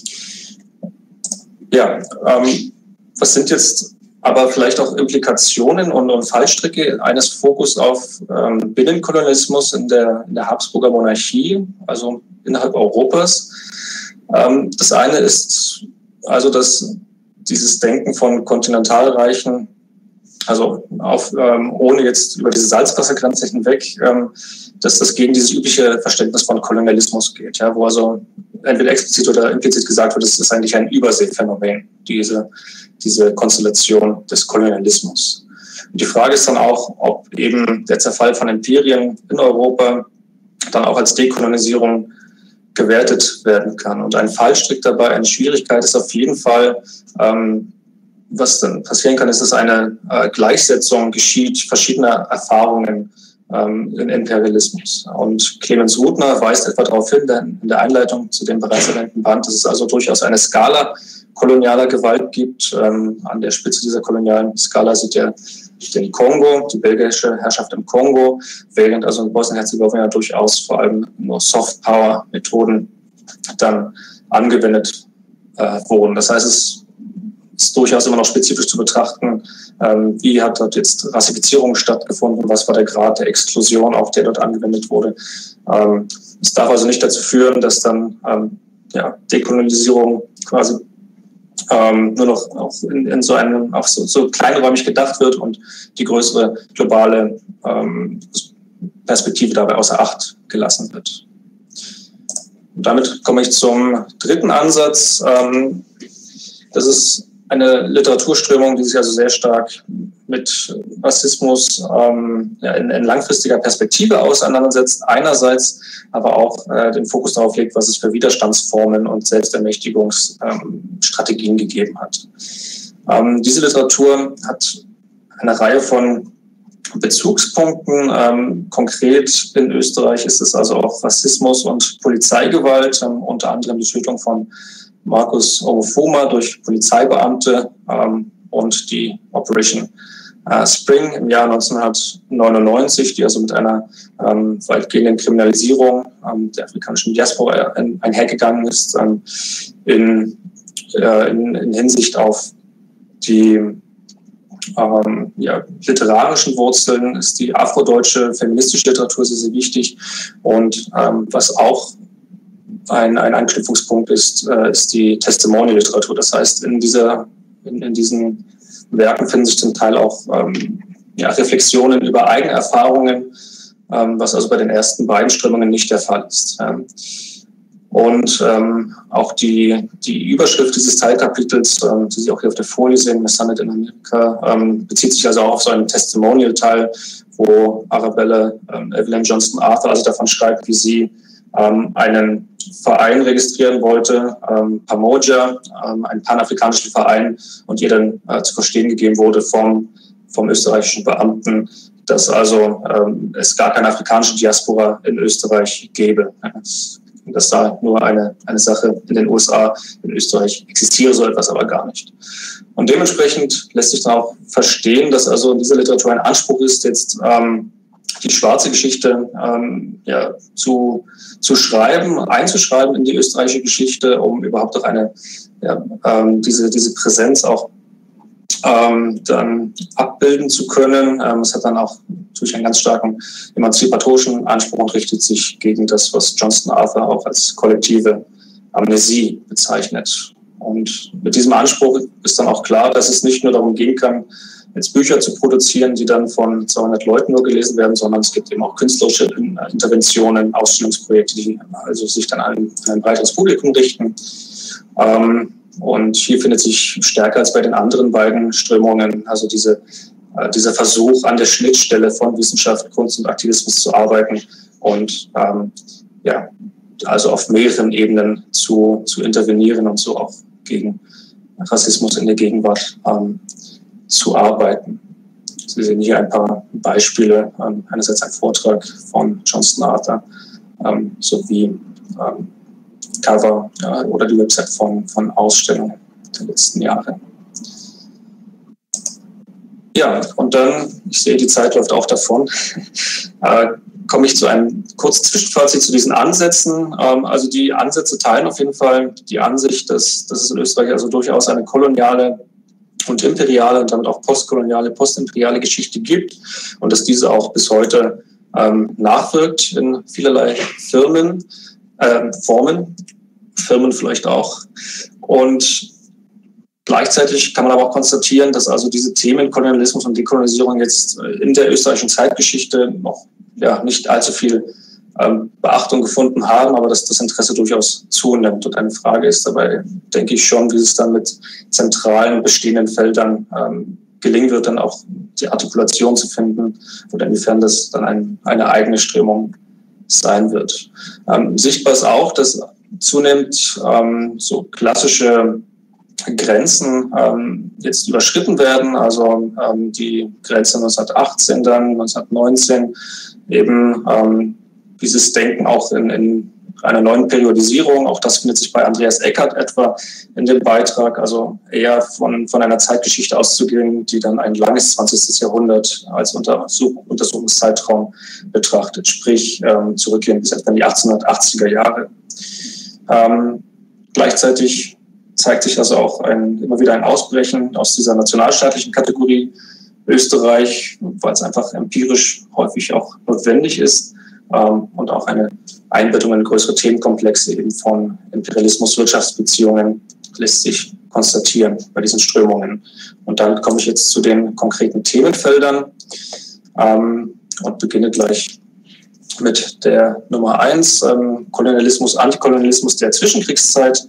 Ja, ähm, was sind jetzt aber vielleicht auch Implikationen und, und Fallstricke eines Fokus auf ähm, Binnenkolonialismus in der, in der Habsburger Monarchie, also innerhalb Europas? Ähm, das eine ist also, dass dieses Denken von Kontinentalreichen, also auf, ähm, ohne jetzt über diese Salzwassergrenze hinweg, ähm, dass das gegen dieses übliche Verständnis von Kolonialismus geht, ja, wo also entweder explizit oder implizit gesagt wird, es ist eigentlich ein Überseephänomen, diese, diese Konstellation des Kolonialismus. Und die Frage ist dann auch, ob eben der Zerfall von Imperien in Europa dann auch als Dekolonisierung gewertet werden kann. Und ein Fallstrick dabei, eine Schwierigkeit ist auf jeden Fall, ähm, was dann passieren kann, ist, dass eine äh, Gleichsetzung geschieht verschiedener Erfahrungen ähm, in Imperialismus. Und Clemens Rudner weist etwa darauf hin, in der Einleitung zu dem bereits erwähnten Band, dass es also durchaus eine Skala kolonialer Gewalt gibt. Ähm, an der Spitze dieser kolonialen Skala sieht er den Kongo, die belgische Herrschaft im Kongo, während also in Bosnien-Herzegowina durchaus vor allem nur Soft-Power-Methoden dann angewendet äh, wurden. Das heißt, es ist durchaus immer noch spezifisch zu betrachten, ähm, wie hat dort jetzt Rassifizierung stattgefunden, was war der Grad der Exklusion, auch der dort angewendet wurde. Ähm, es darf also nicht dazu führen, dass dann ähm, ja, Dekolonialisierung quasi ähm, nur noch auch in, in so einem, auch so, so kleinräumig gedacht wird und die größere globale ähm, Perspektive dabei außer Acht gelassen wird. Und damit komme ich zum dritten Ansatz. Ähm, das ist eine Literaturströmung, die sich also sehr stark mit Rassismus ähm, ja, in, in langfristiger Perspektive auseinandersetzt, einerseits aber auch äh, den Fokus darauf legt, was es für Widerstandsformen und Selbstermächtigungsstrategien ähm, gegeben hat. Ähm, diese Literatur hat eine Reihe von Bezugspunkten. Ähm, konkret in Österreich ist es also auch Rassismus und Polizeigewalt, ähm, unter anderem die Tötung von Markus Orofoma durch Polizeibeamte ähm, und die Operation äh, Spring im Jahr neunzehnhundertneunundneunzig, die also mit einer ähm, weitgehenden Kriminalisierung ähm, der afrikanischen Diaspora ein, einhergegangen ist, ähm, in, äh, in, in Hinsicht auf die ähm, ja, literarischen Wurzeln ist die afrodeutsche feministische Literatur sehr, sehr wichtig. Und ähm, was auch ein, ein Anknüpfungspunkt ist, äh, ist die Testimonial-Literatur. Das heißt, in, dieser, in, in diesen Werken finden sich zum Teil auch ähm, ja, Reflexionen über eigene Erfahrungen, ähm, was also bei den ersten beiden Strömungen nicht der Fall ist. Ähm, Und ähm, auch die, die Überschrift dieses Teilkapitels, ähm, die Sie auch hier auf der Folie sehen, Miss Summit in Amerika, ähm, bezieht sich also auch auf so einen Testimonial-Teil, wo Arabella ähm, Evelyn Johnston Arthur also davon schreibt, wie sie ähm, einen Verein registrieren wollte, ähm, Pamoja, ähm, einen panafrikanischen Verein, und ihr dann äh, zu verstehen gegeben wurde vom, vom österreichischen Beamten, dass also ähm, es gar keine afrikanische Diaspora in Österreich gäbe. Dass da nur eine, eine Sache in den U S A, in Österreich existiere so etwas aber gar nicht. Und dementsprechend lässt sich dann auch verstehen, dass also in dieser Literatur ein Anspruch ist, jetzt ähm, die schwarze Geschichte ähm, ja, zu, zu schreiben, einzuschreiben in die österreichische Geschichte, um überhaupt auch eine, ja, ähm, diese, diese Präsenz auch Ähm, dann abbilden zu können. Ähm, es hat dann auch natürlich einen ganz starken emanzipatorischen Anspruch und richtet sich gegen das, was Johnston Arthur auch als kollektive Amnesie bezeichnet. Und mit diesem Anspruch ist dann auch klar, dass es nicht nur darum gehen kann, jetzt Bücher zu produzieren, die dann von zweihundert Leuten nur gelesen werden, sondern es gibt eben auch künstlerische Interventionen, Ausstellungsprojekte, die also sich dann an ein, an ein breiteres Publikum richten. Ähm, Und hier findet sich stärker als bei den anderen beiden Strömungen also diese, äh, dieser Versuch, an der Schnittstelle von Wissenschaft, Kunst und Aktivismus zu arbeiten und ähm, ja, also auf mehreren Ebenen zu, zu intervenieren und so auch gegen Rassismus in der Gegenwart ähm, zu arbeiten. Sie sehen hier ein paar Beispiele, ähm, einerseits ein Vortrag von Johnston Arthur ähm, sowie ähm, Cover ja, oder die Website von, von Ausstellungen der letzten Jahre. Ja, und dann, ich sehe, die Zeit läuft auch davon, äh, komme ich zu einem kurzen Zwischenfazit zu diesen Ansätzen. Ähm, also die Ansätze teilen auf jeden Fall die Ansicht, dass, dass es in Österreich also durchaus eine koloniale und imperiale und damit auch postkoloniale, postimperiale Geschichte gibt und dass diese auch bis heute ähm, nachwirkt in vielerlei Firmen. Äh, Formen, Firmen vielleicht auch. Und gleichzeitig kann man aber auch konstatieren, dass also diese Themen Kolonialismus und Dekolonisierung jetzt in der österreichischen Zeitgeschichte noch ja, nicht allzu viel ähm, Beachtung gefunden haben, aber dass das Interesse durchaus zunimmt. Und eine Frage ist dabei, denke ich schon, wie es dann mit zentralen bestehenden Feldern ähm, gelingen wird, dann auch die Artikulation zu finden oder inwiefern das dann ein, eine eigene Strömung sein wird. Ähm, sichtbar ist auch, dass zunehmend ähm, so klassische Grenzen ähm, jetzt überschritten werden. Also ähm, die Grenze neunzehnhundertachtzehn, dann neunzehnhundertneunzehn, eben ähm, dieses Denken auch in, in einer neuen Periodisierung. Auch das findet sich bei Andreas Eckert etwa in dem Beitrag, also eher von, von einer Zeitgeschichte auszugehen, die dann ein langes zwanzigstes Jahrhundert als Untersuch Untersuchungszeitraum betrachtet, sprich ähm, zurückgehen bis etwa in die achtzehnhundertachtziger Jahre. Ähm, gleichzeitig zeigt sich also auch ein, immer wieder ein Ausbrechen aus dieser nationalstaatlichen Kategorie Österreich, weil es einfach empirisch häufig auch notwendig ist, ähm, und auch eine Einbettung in größere Themenkomplexe eben von Imperialismus, Wirtschaftsbeziehungen lässt sich konstatieren bei diesen Strömungen. Und dann komme ich jetzt zu den konkreten Themenfeldern ähm, und beginne gleich mit der Nummer eins, ähm, Kolonialismus, Antikolonialismus der Zwischenkriegszeit.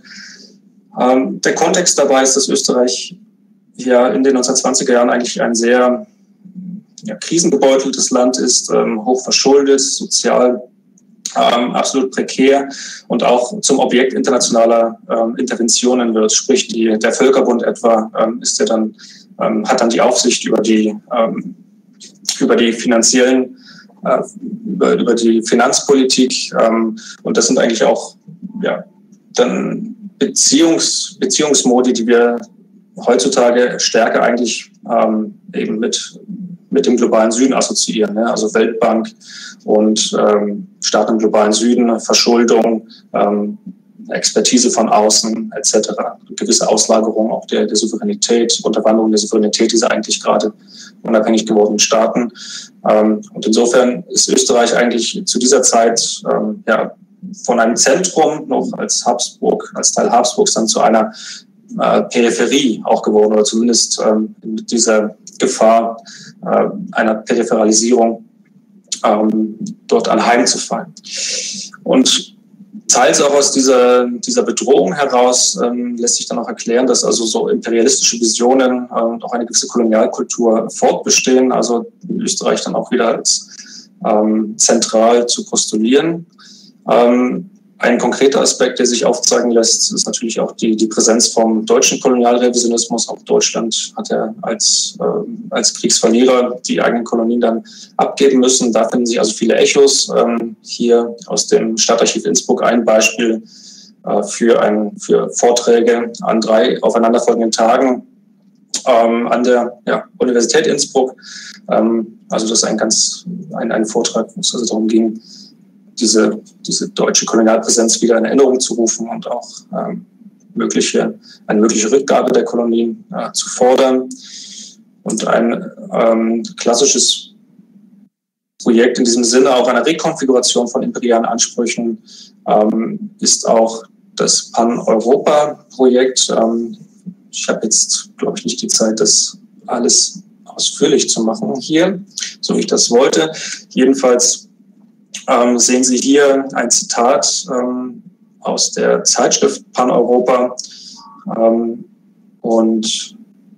Ähm, der Kontext dabei ist, dass Österreich ja in den neunzehnhundertzwanziger Jahren eigentlich ein sehr ja, krisengebeuteltes Land ist, ähm, hoch verschuldet, sozial ähm, absolut prekär und auch zum Objekt internationaler ähm, Interventionen wird. Sprich, die, der Völkerbund etwa ähm, ist ja dann, ähm, hat dann die Aufsicht über die, ähm, über die finanziellen äh, über, über die Finanzpolitik ähm, und das sind eigentlich auch ja, dann Beziehungs, Beziehungsmodi, die wir heutzutage stärker eigentlich ähm, eben mit, mit dem globalen Süden assoziieren. Ne? Also Weltbank und ähm, Staaten im globalen Süden, Verschuldung, ähm, Expertise von außen et cetera. Gewisse Auslagerung auch der, der Souveränität, Unterwanderung der Souveränität dieser eigentlich gerade unabhängig gewordenen Staaten. Ähm, und insofern ist Österreich eigentlich zu dieser Zeit ähm, ja, von einem Zentrum noch als Habsburg, als Teil Habsburgs dann zu einer äh, Peripherie auch geworden oder zumindest ähm, mit dieser Gefahr äh, einer Peripheralisierung ähm, dort anheimzufallen. Und teils auch aus dieser, dieser Bedrohung heraus ähm, lässt sich dann auch erklären, dass also so imperialistische Visionen äh, und auch eine gewisse Kolonialkultur fortbestehen, also Österreich dann auch wieder als ähm, zentral zu postulieren. Ähm, ein konkreter Aspekt, der sich aufzeigen lässt, ist natürlich auch die, die Präsenz vom deutschen Kolonialrevisionismus. Auch Deutschland hat ja als, ähm, als Kriegsverlierer die eigenen Kolonien dann abgeben müssen. Da finden sich also viele Echos. Ähm, hier aus dem Stadtarchiv Innsbruck ein Beispiel äh, für, ein, für Vorträge an drei aufeinanderfolgenden Tagen ähm, an der ja, Universität Innsbruck. Ähm, also das ist ein ganz ein, ein Vortrag, wo es also darum ging, Diese, diese deutsche Kolonialpräsenz wieder in Erinnerung zu rufen und auch ähm, mögliche, eine mögliche Rückgabe der Kolonien äh, zu fordern. Und ein ähm, klassisches Projekt in diesem Sinne auch einer Rekonfiguration von imperialen Ansprüchen ähm, ist auch das Pan-Europa-Projekt. Ähm, ich habe jetzt, glaube ich, nicht die Zeit, das alles ausführlich zu machen hier, so wie ich das wollte. Jedenfalls Ähm, sehen Sie hier ein Zitat ähm, aus der Zeitschrift Pan-Europa. Ähm, und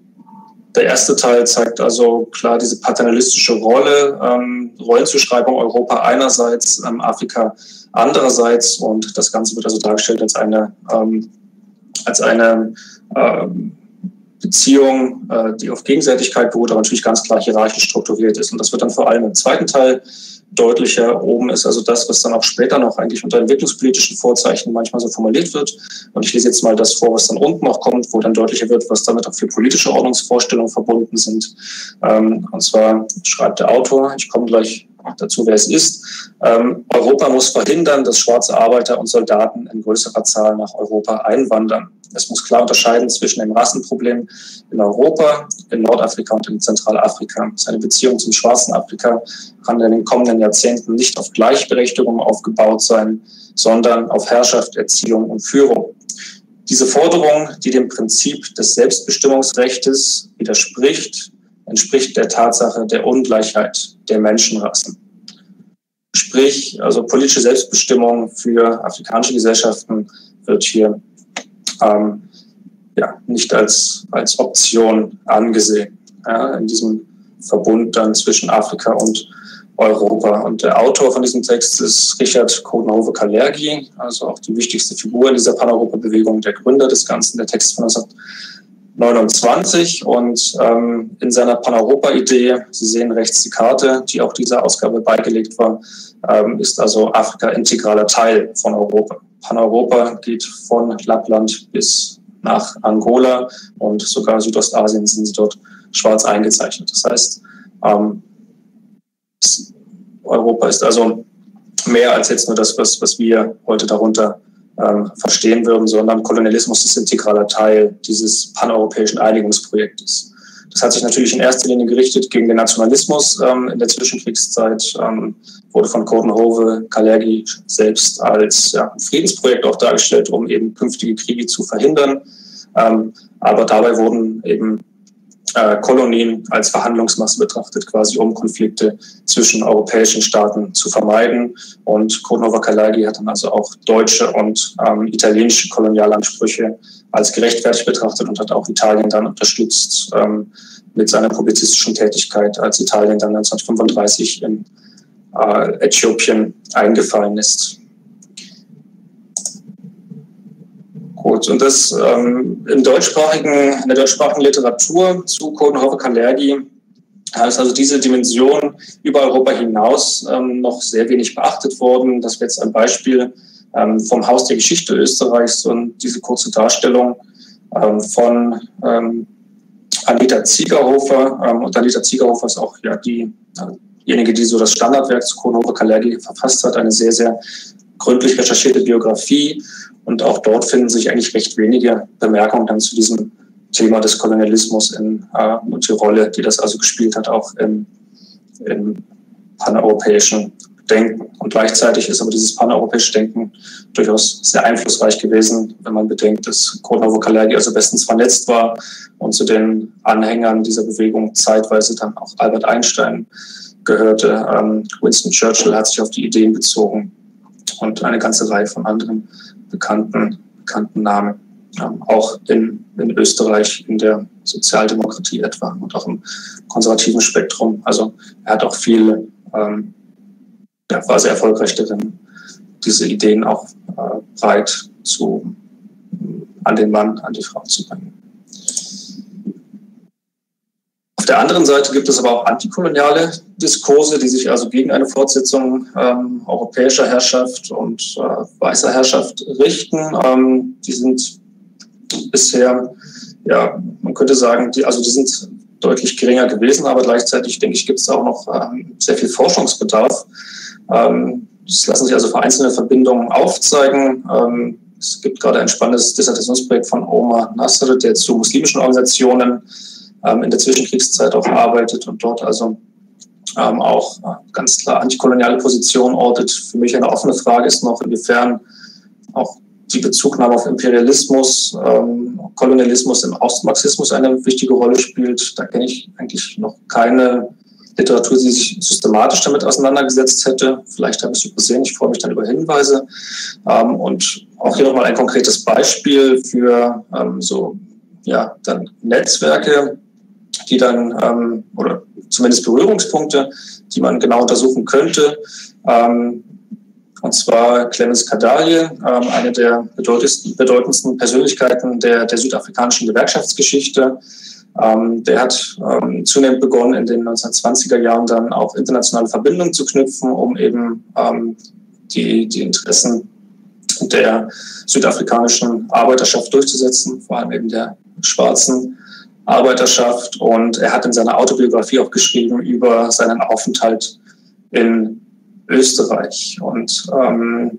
der erste Teil zeigt also klar diese paternalistische Rolle, ähm, Rollenzuschreibung Europa einerseits, ähm, Afrika andererseits. Und das Ganze wird also dargestellt als eine, ähm, als eine ähm, Beziehung, äh, die auf Gegenseitigkeit beruht, aber natürlich ganz klar hierarchisch strukturiert ist. Und das wird dann vor allem im zweiten Teil deutlicher. Oben ist also das, was dann auch später noch eigentlich unter entwicklungspolitischen Vorzeichen manchmal so formuliert wird. Und ich lese jetzt mal das vor, was dann unten noch kommt, wo dann deutlicher wird, was damit auch für politische Ordnungsvorstellungen verbunden sind. Ähm, und zwar schreibt der Autor, ich komme gleich dazu, wer es ist, ähm, Europa muss verhindern, dass schwarze Arbeiter und Soldaten in größerer Zahl nach Europa einwandern. Es muss klar unterscheiden zwischen dem Rassenproblem in Europa, in Nordafrika und in Zentralafrika. Seine Beziehung zum schwarzen Afrika kann in den kommenden Jahrzehnten nicht auf Gleichberechtigung aufgebaut sein, sondern auf Herrschaft, Erziehung und Führung. Diese Forderung, die dem Prinzip des Selbstbestimmungsrechts widerspricht, entspricht der Tatsache der Ungleichheit der Menschenrassen. Sprich, also politische Selbstbestimmung für afrikanische Gesellschaften wird hier ähm, ja, nicht als, als Option angesehen, ja, in diesem Verbund dann zwischen Afrika und Europa. Und der Autor von diesem Text ist Richard Coudenhove-Kalergi, also auch die wichtigste Figur in dieser Pan-Europa-Bewegung, der Gründer des Ganzen, der Text von neunzehnhundertneunundzwanzig. Und ähm, in seiner Pan-Europa-Idee, Sie sehen rechts die Karte, die auch dieser Ausgabe beigelegt war, ähm, ist also Afrika integraler Teil von Europa. Pan-Europa geht von Lappland bis nach Angola und sogar Südostasien sind sie dort schwarz eingezeichnet. Das heißt, ähm, Europa ist also mehr als jetzt nur das, was, was wir heute darunter ähm, verstehen würden, sondern Kolonialismus ist integraler Teil dieses paneuropäischen Einigungsprojektes. Das hat sich natürlich in erster Linie gerichtet gegen den Nationalismus ähm, in der Zwischenkriegszeit, ähm, wurde von Coudenhove-Kalergi selbst als ja, Friedensprojekt auch dargestellt, um eben künftige Kriege zu verhindern. Ähm, aber dabei wurden eben äh, Kolonien als Verhandlungsmasse betrachtet, quasi um Konflikte zwischen europäischen Staaten zu vermeiden. Und Coudenhove-Kalergi hat dann also auch deutsche und ähm, italienische Kolonialansprüche als gerechtfertigt betrachtet und hat auch Italien dann unterstützt ähm, mit seiner publizistischen Tätigkeit, als Italien dann neunzehnhundertfünfunddreißig in äh, Äthiopien eingefallen ist. Gut, und das ähm, im deutschsprachigen, in der deutschsprachigen Literatur zu Coudenhove-Kalergi ist also diese Dimension über Europa hinaus ähm, noch sehr wenig beachtet worden. Das wäre jetzt ein Beispiel ähm, vom Haus der Geschichte Österreichs und diese kurze Darstellung ähm, von ähm, Anita Ziegerhofer. Ähm, und Anita Ziegerhofer ist auch ja die, diejenige, die so das Standardwerk zu Coudenhove-Kalergi verfasst hat, eine sehr, sehr gründlich recherchierte Biografie. Und auch dort finden sich eigentlich recht wenige Bemerkungen dann zu diesem Thema des Kolonialismus in, äh, und die Rolle, die das also gespielt hat, auch im, im paneuropäischen Denken. Und gleichzeitig ist aber dieses paneuropäische Denken durchaus sehr einflussreich gewesen, wenn man bedenkt, dass Coudenhove-Kalergi also bestens vernetzt war und zu den Anhängern dieser Bewegung zeitweise dann auch Albert Einstein gehörte. Ähm, Winston Churchill hat sich auf die Ideen bezogen und eine ganze Reihe von anderen bekannten, bekannten Namen. Ähm, auch in, in Österreich, in der Sozialdemokratie etwa und auch im konservativen Spektrum. Also er hat auch viel, ähm, er war sehr erfolgreich darin, diese Ideen auch äh, breit zu, an den Mann, an die Frau zu bringen. Auf der anderen Seite gibt es aber auch antikoloniale Diskurse, die sich also gegen eine Fortsetzung ähm, europäischer Herrschaft und äh, weißer Herrschaft richten. Ähm, die sind bisher, ja, man könnte sagen, die, also die sind deutlich geringer gewesen, aber gleichzeitig, denke ich, gibt es auch noch ähm, sehr viel Forschungsbedarf. Ähm, es lassen sich also vereinzelte Verbindungen aufzeigen. Ähm, es gibt gerade ein spannendes Dissertationsprojekt von Omar Nasr, der zu muslimischen Organisationen in der Zwischenkriegszeit auch arbeitet und dort also ähm, auch ganz klar antikoloniale Position ortet. Für mich eine offene Frage ist noch, inwiefern auch die Bezugnahme auf Imperialismus, ähm, Kolonialismus im Ostmarxismus eine wichtige Rolle spielt. Da kenne ich eigentlich noch keine Literatur, die sich systematisch damit auseinandergesetzt hätte. Vielleicht habe ich es übersehen, ich freue mich dann über Hinweise. Ähm, und auch hier nochmal ein konkretes Beispiel für ähm, so ja, dann Netzwerke, die dann, ähm, oder zumindest Berührungspunkte, die man genau untersuchen könnte. Ähm, und zwar Clemens Kadalie, ähm, eine der bedeutendsten, bedeutendsten Persönlichkeiten der, der südafrikanischen Gewerkschaftsgeschichte. Ähm, der hat ähm, zunehmend begonnen, in den neunzehnhundertzwanziger Jahren dann auch internationale Verbindungen zu knüpfen, um eben ähm, die, die Interessen der südafrikanischen Arbeiterschaft durchzusetzen, vor allem eben der schwarzen Arbeiterschaft. Und er hat in seiner Autobiografie auch geschrieben über seinen Aufenthalt in Österreich. Und ähm,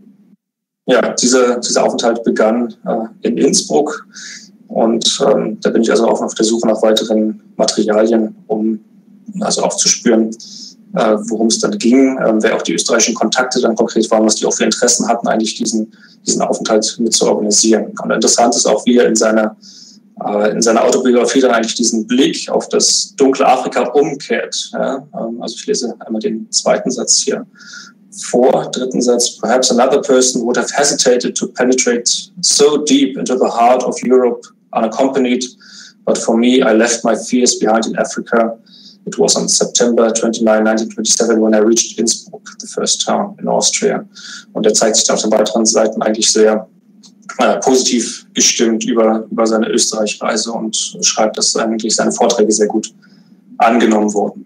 ja, dieser, dieser Aufenthalt begann äh, in Innsbruck. Und ähm, da bin ich also auch auf der Suche nach weiteren Materialien, um also aufzuspüren, äh, worum es dann ging, äh, wer auch die österreichischen Kontakte dann konkret waren, was die auch für Interessen hatten, eigentlich diesen, diesen Aufenthalt mit zu organisieren. Und interessant ist auch, wie er in seiner in seiner Autobiografie dann eigentlich diesen Blick auf das dunkle Afrika umkehrt. Ja, also ich lese einmal den zweiten Satz hier vor, dritten Satz. Perhaps another person would have hesitated to penetrate so deep into the heart of Europe unaccompanied, but for me, I left my fears behind in Africa. It was on September twenty-ninth, nineteen twenty-seven, when I reached Innsbruck, the first town in Austria. Und er zeigt sich auf den weiteren Seiten eigentlich sehr äh, positiv gestimmt über, über seine Österreich-Reise und schreibt, dass eigentlich seine Vorträge sehr gut angenommen wurden.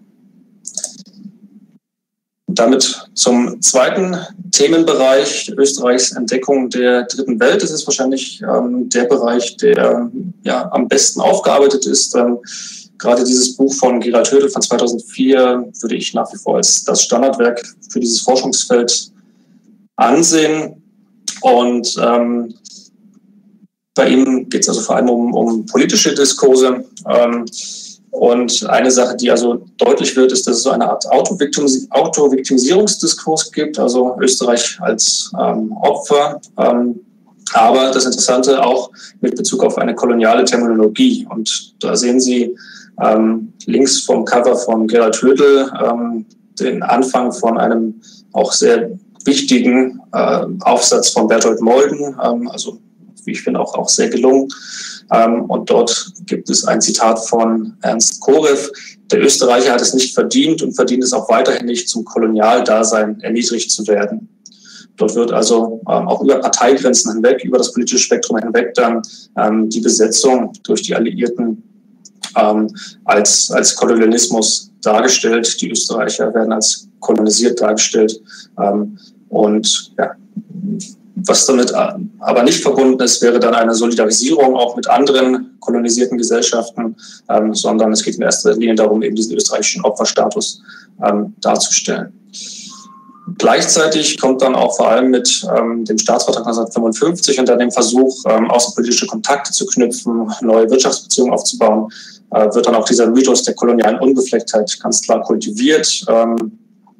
Und damit zum zweiten Themenbereich, Österreichs Entdeckung der Dritten Welt. Das ist wahrscheinlich ähm, der Bereich, der ja, am besten aufgearbeitet ist. Ähm, gerade dieses Buch von Gerald Hödel von zweitausendvier würde ich nach wie vor als das Standardwerk für dieses Forschungsfeld ansehen. Und ähm, bei ihm geht es also vor allem um, um politische Diskurse. Ähm, Und eine Sache, die also deutlich wird, ist, dass es so eine Art Autoviktimisierungsdiskurs gibt, also Österreich als ähm, Opfer. Ähm, aber das Interessante auch mit Bezug auf eine koloniale Terminologie. Und da sehen Sie ähm, links vom Cover von Gerald Hödel ähm, den Anfang von einem auch sehr wichtigen äh, Aufsatz von Bertolt Molden, ähm, also wie ich finde auch, auch sehr gelungen. Ähm, und dort gibt es ein Zitat von Ernst Korew: Der Österreicher hat es nicht verdient und verdient es auch weiterhin nicht, zum Kolonialdasein erniedrigt zu werden. Dort wird also ähm, auch über Parteigrenzen hinweg, über das politische Spektrum hinweg dann ähm, die Besetzung durch die Alliierten ähm, als, als Kolonialismus dargestellt. Die Österreicher werden als kolonisiert dargestellt. Ähm, und ja, was damit aber nicht verbunden ist, wäre dann eine Solidarisierung auch mit anderen kolonisierten Gesellschaften, ähm, sondern es geht in erster Linie darum, eben diesen österreichischen Opferstatus ähm, darzustellen. Gleichzeitig kommt dann auch vor allem mit ähm, dem Staatsvertrag neunzehnhundertfünfundfünfzig und dann dem Versuch, ähm, außenpolitische Kontakte zu knüpfen, neue Wirtschaftsbeziehungen aufzubauen, äh, wird dann auch dieser Mythos der kolonialen Unbeflecktheit ganz klar kultiviert. Ähm,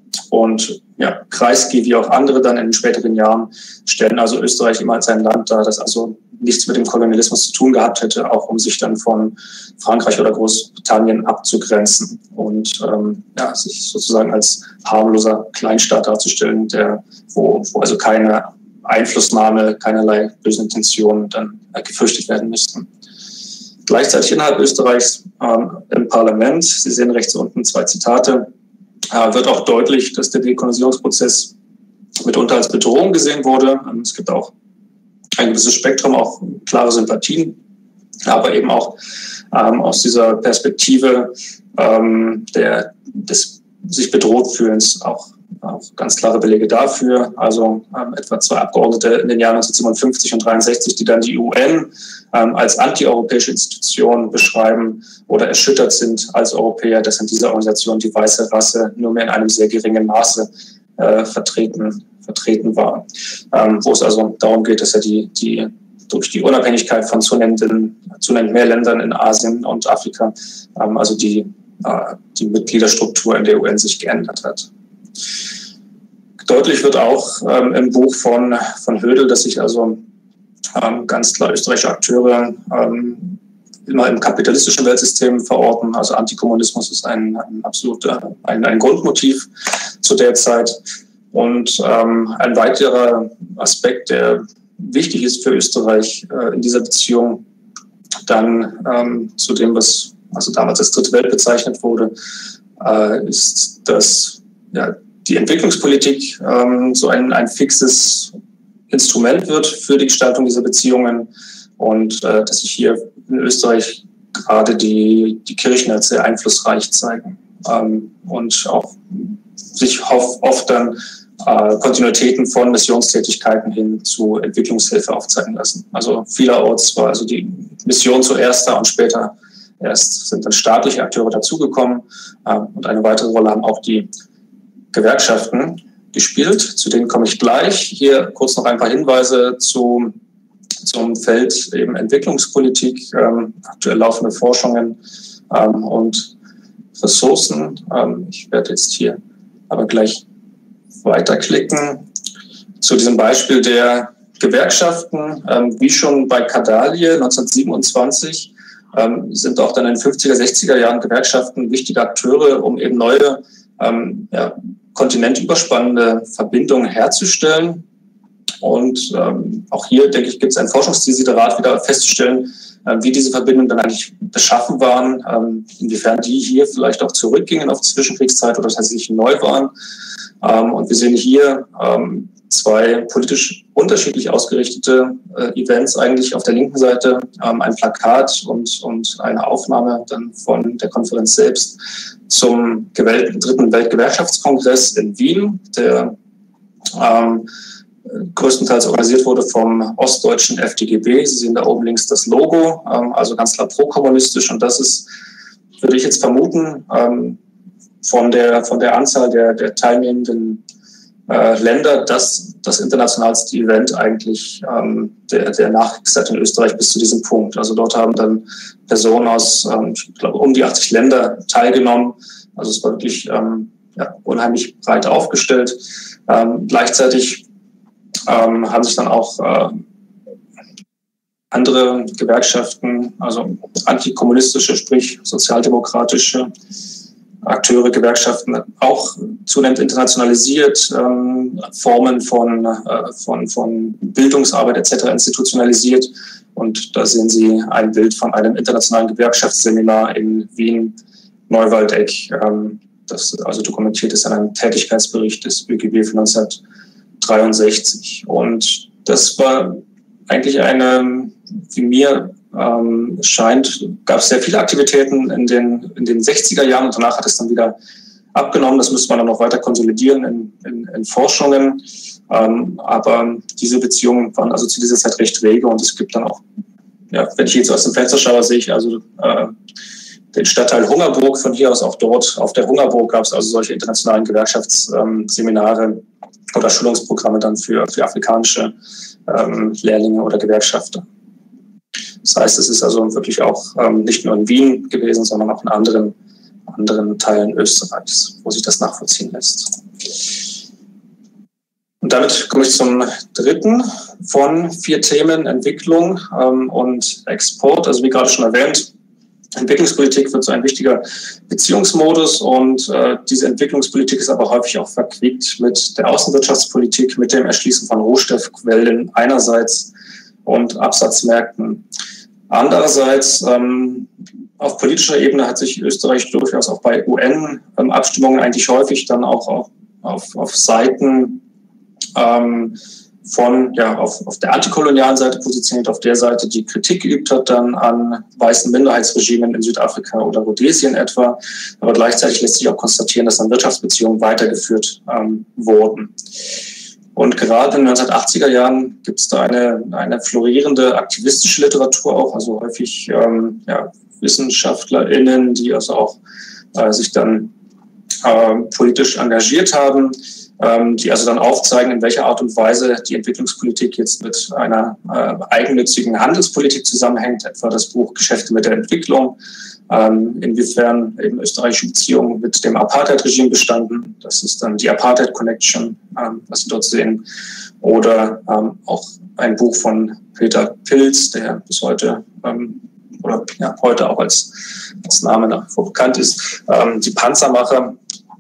Und ja, Kreisky wie auch andere dann in den späteren Jahren stellen also Österreich immer als ein Land dar, das also nichts mit dem Kolonialismus zu tun gehabt hätte, auch um sich dann von Frankreich oder Großbritannien abzugrenzen und ähm, ja, sich sozusagen als harmloser Kleinstaat darzustellen, der, wo, wo also keine Einflussnahme, keinerlei bösen Intentionen dann äh, gefürchtet werden müssten. Gleichzeitig innerhalb Österreichs ähm, im Parlament, Sie sehen rechts unten zwei Zitate, äh, wird auch deutlich, dass der Dekolonisierungsprozess mitunter als Bedrohung gesehen wurde. Ähm, es gibt auch ein gewisses Spektrum, auch klare Sympathien, aber eben auch ähm, aus dieser Perspektive ähm, der, des sich bedroht fühlens auch, auch ganz klare Belege dafür. Also ähm, etwa zwei Abgeordnete in den Jahren neunzehnhundertsiebenundfünfzig und dreiundsechzig, die dann die U N ähm, als antieuropäische Institution beschreiben oder erschüttert sind als Europäer, dass in dieser Organisation die weiße Rasse nur mehr in einem sehr geringen Maße äh, vertreten vertreten war, ähm, wo es also darum geht, dass er die, die durch die Unabhängigkeit von zunehmenden, zunehmend mehr Ländern in Asien und Afrika, ähm, also die, äh, die Mitgliederstruktur in der U N sich geändert hat. Deutlich wird auch ähm, im Buch von, von Hödel, dass sich also ähm, ganz klar österreichische Akteure ähm, immer im kapitalistischen Weltsystem verorten. Also Antikommunismus ist ein, ein absoluter ein, ein Grundmotiv zu der Zeit. Und ähm, ein weiterer Aspekt, der wichtig ist für Österreich äh, in dieser Beziehung, dann ähm, zu dem, was also damals als Dritte Welt bezeichnet wurde, äh, ist, dass ja, die Entwicklungspolitik ähm, so ein, ein fixes Instrument wird für die Gestaltung dieser Beziehungen und äh, dass sich hier in Österreich gerade die, die Kirchen als sehr einflussreich zeigen ähm, und auch sich oft dann äh, Kontinuitäten von Missionstätigkeiten hin zu Entwicklungshilfe aufzeigen lassen. Also vielerorts war also die Mission zuerst da und später erst sind dann staatliche Akteure dazugekommen. Äh, und eine weitere Rolle haben auch die Gewerkschaften gespielt. Zu denen komme ich gleich. Hier kurz noch ein paar Hinweise zu, zum Feld eben Entwicklungspolitik, ähm, aktuell laufende Forschungen ähm, und Ressourcen. Ähm, ich werde jetzt hier aber gleich weiterklicken zu diesem Beispiel der Gewerkschaften. Ähm, wie schon bei Kadalie neunzehnhundertsiebenundzwanzig ähm, sind auch dann in den fünfziger, sechziger Jahren Gewerkschaften wichtige Akteure, um eben neue, ähm, ja, kontinentüberspannende Verbindungen herzustellen. Und ähm, auch hier, denke ich, gibt es ein Forschungsdesiderat, wieder festzustellen, äh, wie diese Verbindungen dann eigentlich beschaffen waren, ähm, inwiefern die hier vielleicht auch zurückgingen auf die Zwischenkriegszeit oder tatsächlich neu waren. Ähm, und wir sehen hier ähm, zwei politisch unterschiedlich ausgerichtete äh, Events eigentlich auf der linken Seite, ähm, ein Plakat und, und eine Aufnahme dann von der Konferenz selbst zum gewählten dritten Weltgewerkschaftskongress in Wien, der ähm, größtenteils organisiert wurde vom ostdeutschen F D G B. Sie sehen da oben links das Logo, ähm, also ganz klar prokommunistisch. Und das ist, würde ich jetzt vermuten, ähm, von der, von der Anzahl der, der teilnehmenden äh, Länder das, das internationalste Event eigentlich ähm, der, der Nachkriegszeit in Österreich bis zu diesem Punkt. Also dort haben dann Personen aus, ähm, ich glaube, um die achtzig Länder teilgenommen. Also es war wirklich ähm, ja, unheimlich breit aufgestellt. Ähm, gleichzeitig ähm, haben sich dann auch äh, andere Gewerkschaften, also antikommunistische, sprich sozialdemokratische Akteure, Gewerkschaften auch zunehmend internationalisiert, ähm, Formen von, äh, von, von Bildungsarbeit et cetera institutionalisiert. Und da sehen Sie ein Bild von einem internationalen Gewerkschaftsseminar in Wien, Neuwaldeck, ähm, das also dokumentiert ist in einem Tätigkeitsbericht des ÖGB von neunzehnhundertdreiundsechzig. Und das war eigentlich eine, wie mir ähm, scheint, gab es sehr viele Aktivitäten in den, in den sechziger Jahren und danach hat es dann wieder abgenommen. Das müsste man dann noch weiter konsolidieren in, in, in Forschungen. Ähm, aber diese Beziehungen waren also zu dieser Zeit recht rege und es gibt dann auch, ja, wenn ich jetzt aus dem Fenster schaue, sehe ich also äh, den Stadtteil Hungerburg. Von hier aus auch dort auf der Hungerburg gab es also solche internationalen Gewerkschaftsseminare ähm, oder Schulungsprogramme dann für, für afrikanische ähm, Lehrlinge oder Gewerkschafter. Das heißt, es ist also wirklich auch ähm, nicht nur in Wien gewesen, sondern auch in anderen, anderen Teilen Österreichs, wo sich das nachvollziehen lässt. Und damit komme ich zum dritten von vier Themen, Entwicklung ähm, und Export. Also wie gerade schon erwähnt, Entwicklungspolitik wird so ein wichtiger Beziehungsmodus und äh, diese Entwicklungspolitik ist aber häufig auch verquickt mit der Außenwirtschaftspolitik, mit dem Erschließen von Rohstoffquellen einerseits und Absatzmärkten. Andererseits, ähm, auf politischer Ebene hat sich Österreich durchaus auch bei U N-Abstimmungen eigentlich häufig dann auch auf, auf, auf Seiten ähm, von, ja, auf, auf der antikolonialen Seite positioniert, auf der Seite, die Kritik geübt hat dann an weißen Minderheitsregimen in Südafrika oder Rhodesien etwa. Aber gleichzeitig lässt sich auch konstatieren, dass dann Wirtschaftsbeziehungen weitergeführt ähm, wurden. Und gerade in den neunzehnhundertachtziger Jahren gibt es da eine, eine florierende aktivistische Literatur auch, also häufig ähm, ja, WissenschaftlerInnen, die also auch äh, sich dann äh, politisch engagiert haben, ähm, die also dann aufzeigen, in welcher Art und Weise die Entwicklungspolitik jetzt mit einer äh, eigennützigen Handelspolitik zusammenhängt, etwa das Buch Geschäfte mit der Entwicklung, ähm, inwiefern eben österreichische Beziehungen mit dem Apartheid-Regime bestanden. Das ist dann die Apartheid-Connection, ähm, was Sie dort sehen. Oder ähm, auch ein Buch von Peter Pilz, der bis heute ähm, oder ja, heute auch als, als Name nach wie vor bekannt ist, ähm, die Panzermacher.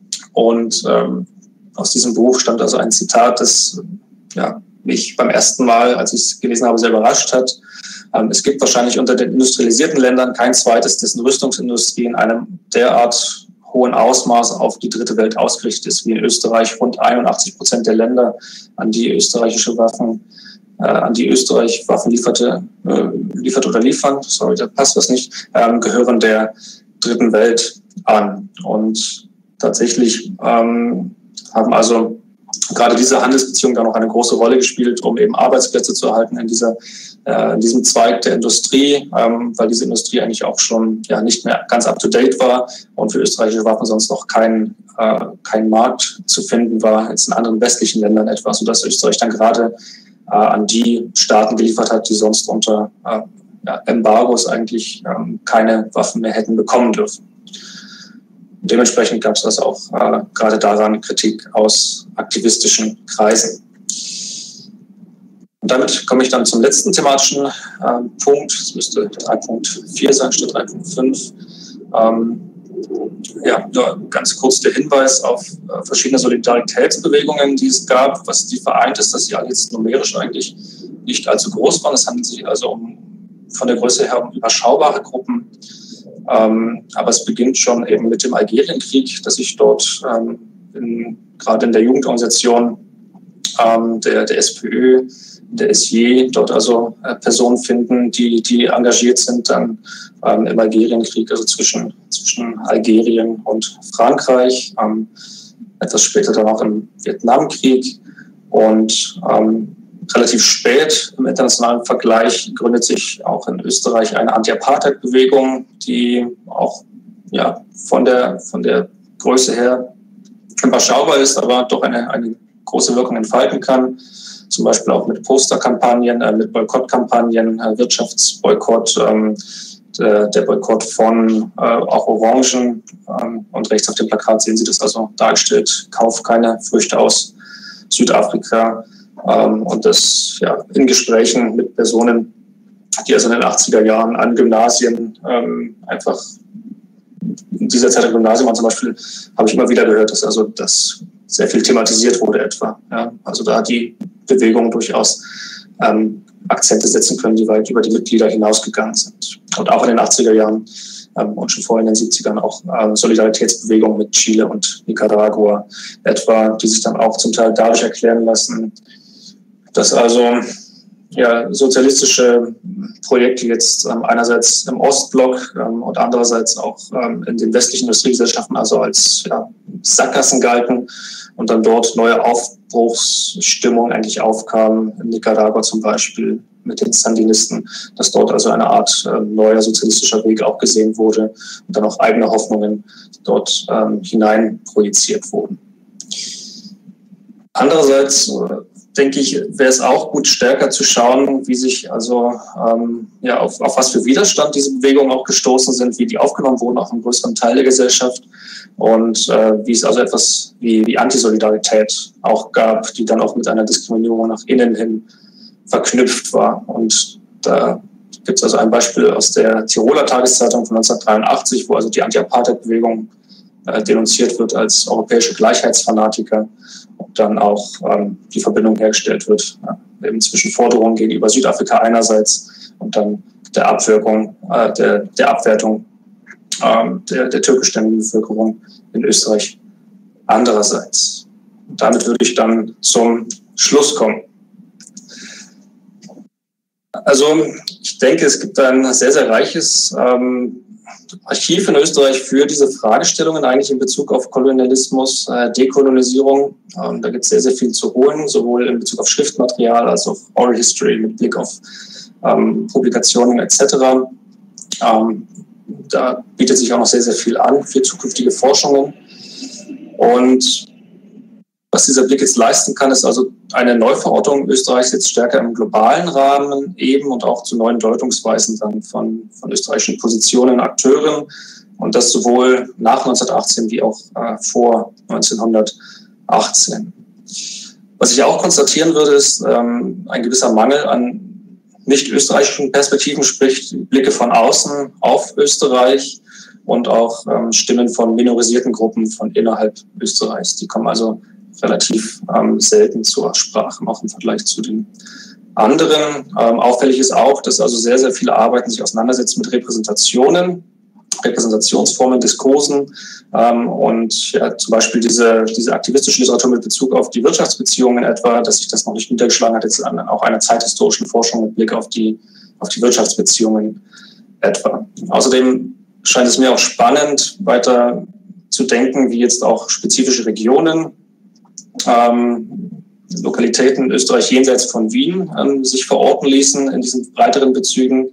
Und ähm, aus diesem Buch stammt also ein Zitat, das ja, mich beim ersten Mal, als ich es gelesen habe, sehr überrascht hat. Ähm, es gibt wahrscheinlich unter den industrialisierten Ländern kein zweites, dessen Rüstungsindustrie in einem derart hohen Ausmaß auf die dritte Welt ausgerichtet ist, wie in Österreich. Rund einundachtzig Prozent der Länder, an die österreichische Waffen, äh, an die Österreich Waffen lieferte, äh, liefert oder liefern, sorry, da passt was nicht, ähm, gehören der dritten Welt an. Und tatsächlich ähm, haben also gerade diese Handelsbeziehungen da noch eine große Rolle gespielt, um eben Arbeitsplätze zu erhalten in, dieser, äh, in diesem Zweig der Industrie, ähm, weil diese Industrie eigentlich auch schon ja, nicht mehr ganz up-to-date war und für österreichische Waffen sonst noch kein, äh, kein Markt zu finden war, jetzt in anderen westlichen Ländern etwa, sodass Österreich dann gerade äh, an die Staaten geliefert hat, die sonst unter äh, ja, Embargos eigentlich ähm, keine Waffen mehr hätten bekommen dürfen. Dementsprechend gab es das auch äh, gerade daran Kritik aus aktivistischen Kreisen. Und damit komme ich dann zum letzten thematischen äh, Punkt. Es müsste drei Punkt vier sein statt drei Punkt fünf. Ähm, ja, nur ganz kurz der Hinweis auf äh, verschiedene Solidaritätsbewegungen, die es gab. Was die vereint ist, dass sie alle jetzt numerisch eigentlich nicht allzu groß waren. Es handelt sich also um von der Größe her um überschaubare Gruppen. Ähm, aber es beginnt schon eben mit dem Algerienkrieg, dass sich dort ähm, in, gerade in der Jugendorganisation ähm, der, der SPÖ, der S J, dort also äh, Personen finden, die, die engagiert sind dann ähm, im Algerienkrieg, also zwischen, zwischen Algerien und Frankreich, ähm, etwas später dann auch im Vietnamkrieg. Und ähm, relativ spät im internationalen Vergleich gründet sich auch in Österreich eine Anti-Apartheid-Bewegung, die auch ja, von der, von der Größe her überschaubar ist, aber doch eine, eine große Wirkung entfalten kann. Zum Beispiel auch mit Posterkampagnen, äh, mit Boykottkampagnen, äh, Wirtschaftsboykott, ähm, der, der Boykott von äh, auch Orangen. Ähm, und rechts auf dem Plakat sehen Sie das also dargestellt. Kauf keine Früchte aus Südafrika. Ähm, und das ja, in Gesprächen mit Personen, die also in den achtziger Jahren an Gymnasien ähm, einfach in dieser Zeit im Gymnasium zum Beispiel, habe ich immer wieder gehört, dass also das sehr viel thematisiert wurde etwa. Ja. Also da hat die Bewegung durchaus ähm, Akzente setzen können, die weit über die Mitglieder hinausgegangen sind. Und auch in den achtziger Jahren ähm, und schon vorher in den siebzigern auch äh, Solidaritätsbewegungen mit Chile und Nicaragua etwa, die sich dann auch zum Teil dadurch erklären lassen, dass also ja, sozialistische Projekte jetzt ähm, einerseits im Ostblock ähm, und andererseits auch ähm, in den westlichen Industriegesellschaften also als ja, Sackgassen galten und dann dort neue Aufbruchsstimmung eigentlich aufkam, in Nicaragua zum Beispiel mit den Sandinisten, dass dort also eine Art äh, neuer sozialistischer Weg auch gesehen wurde und dann auch eigene Hoffnungen dort ähm, hinein projiziert wurden. Andererseits äh, denke ich, wäre es auch gut, stärker zu schauen, wie sich also ähm, ja, auf, auf was für Widerstand diese Bewegungen auch gestoßen sind, wie die aufgenommen wurden, auch im größeren Teil der Gesellschaft und äh, wie es also etwas wie, wie Antisolidarität auch gab, die dann auch mit einer Diskriminierung nach innen hin verknüpft war. Und da gibt es also ein Beispiel aus der Tiroler Tageszeitung von neunzehnhundertdreiundachtzig, wo also die Anti-Apartheid-Bewegung äh, denunziert wird als europäische Gleichheitsfanatiker. Und dann auch ähm, die Verbindung hergestellt wird, ja, eben zwischen Forderungen gegenüber Südafrika einerseits und dann der Abwirkung, äh, der, der Abwertung ähm, der, der türkischstämmigen Bevölkerung in Österreich andererseits. Und damit würde ich dann zum Schluss kommen. Also ich denke, es gibt ein sehr, sehr reiches ähm, Archiv in Österreich für diese Fragestellungen, eigentlich in Bezug auf Kolonialismus, äh, Dekolonisierung. Ähm, da gibt es sehr, sehr viel zu holen, sowohl in Bezug auf Schriftmaterial als auch Oral History mit Blick auf ähm, Publikationen et cetera. Ähm, da bietet sich auch noch sehr, sehr viel an für zukünftige Forschungen. Und was dieser Blick jetzt leisten kann, ist also eine Neuverortung Österreichs jetzt stärker im globalen Rahmen eben und auch zu neuen Deutungsweisen dann von, von österreichischen Positionen, Akteuren und das sowohl nach neunzehnhundertachtzehn wie auch äh, vor neunzehnhundertachtzehn. Was ich auch konstatieren würde, ist ähm, ein gewisser Mangel an nicht österreichischen Perspektiven, sprich Blicke von außen auf Österreich und auch ähm, Stimmen von minorisierten Gruppen von innerhalb Österreichs. Die kommen also relativ ähm, selten zur Sprache, auch im Vergleich zu den anderen. Ähm, auffällig ist auch, dass also sehr, sehr viele Arbeiten sich auseinandersetzen mit Repräsentationen, Repräsentationsformen, Diskursen ähm, und ja, zum Beispiel diese, diese aktivistische Literatur mit Bezug auf die Wirtschaftsbeziehungen etwa, dass sich das noch nicht niedergeschlagen hat, jetzt an auch einer zeithistorischen Forschung mit Blick auf die, auf die Wirtschaftsbeziehungen etwa. Außerdem scheint es mir auch spannend, weiter zu denken, wie jetzt auch spezifische Regionen, ähm, Lokalitäten in Österreich jenseits von Wien ähm, sich verorten ließen in diesen breiteren Bezügen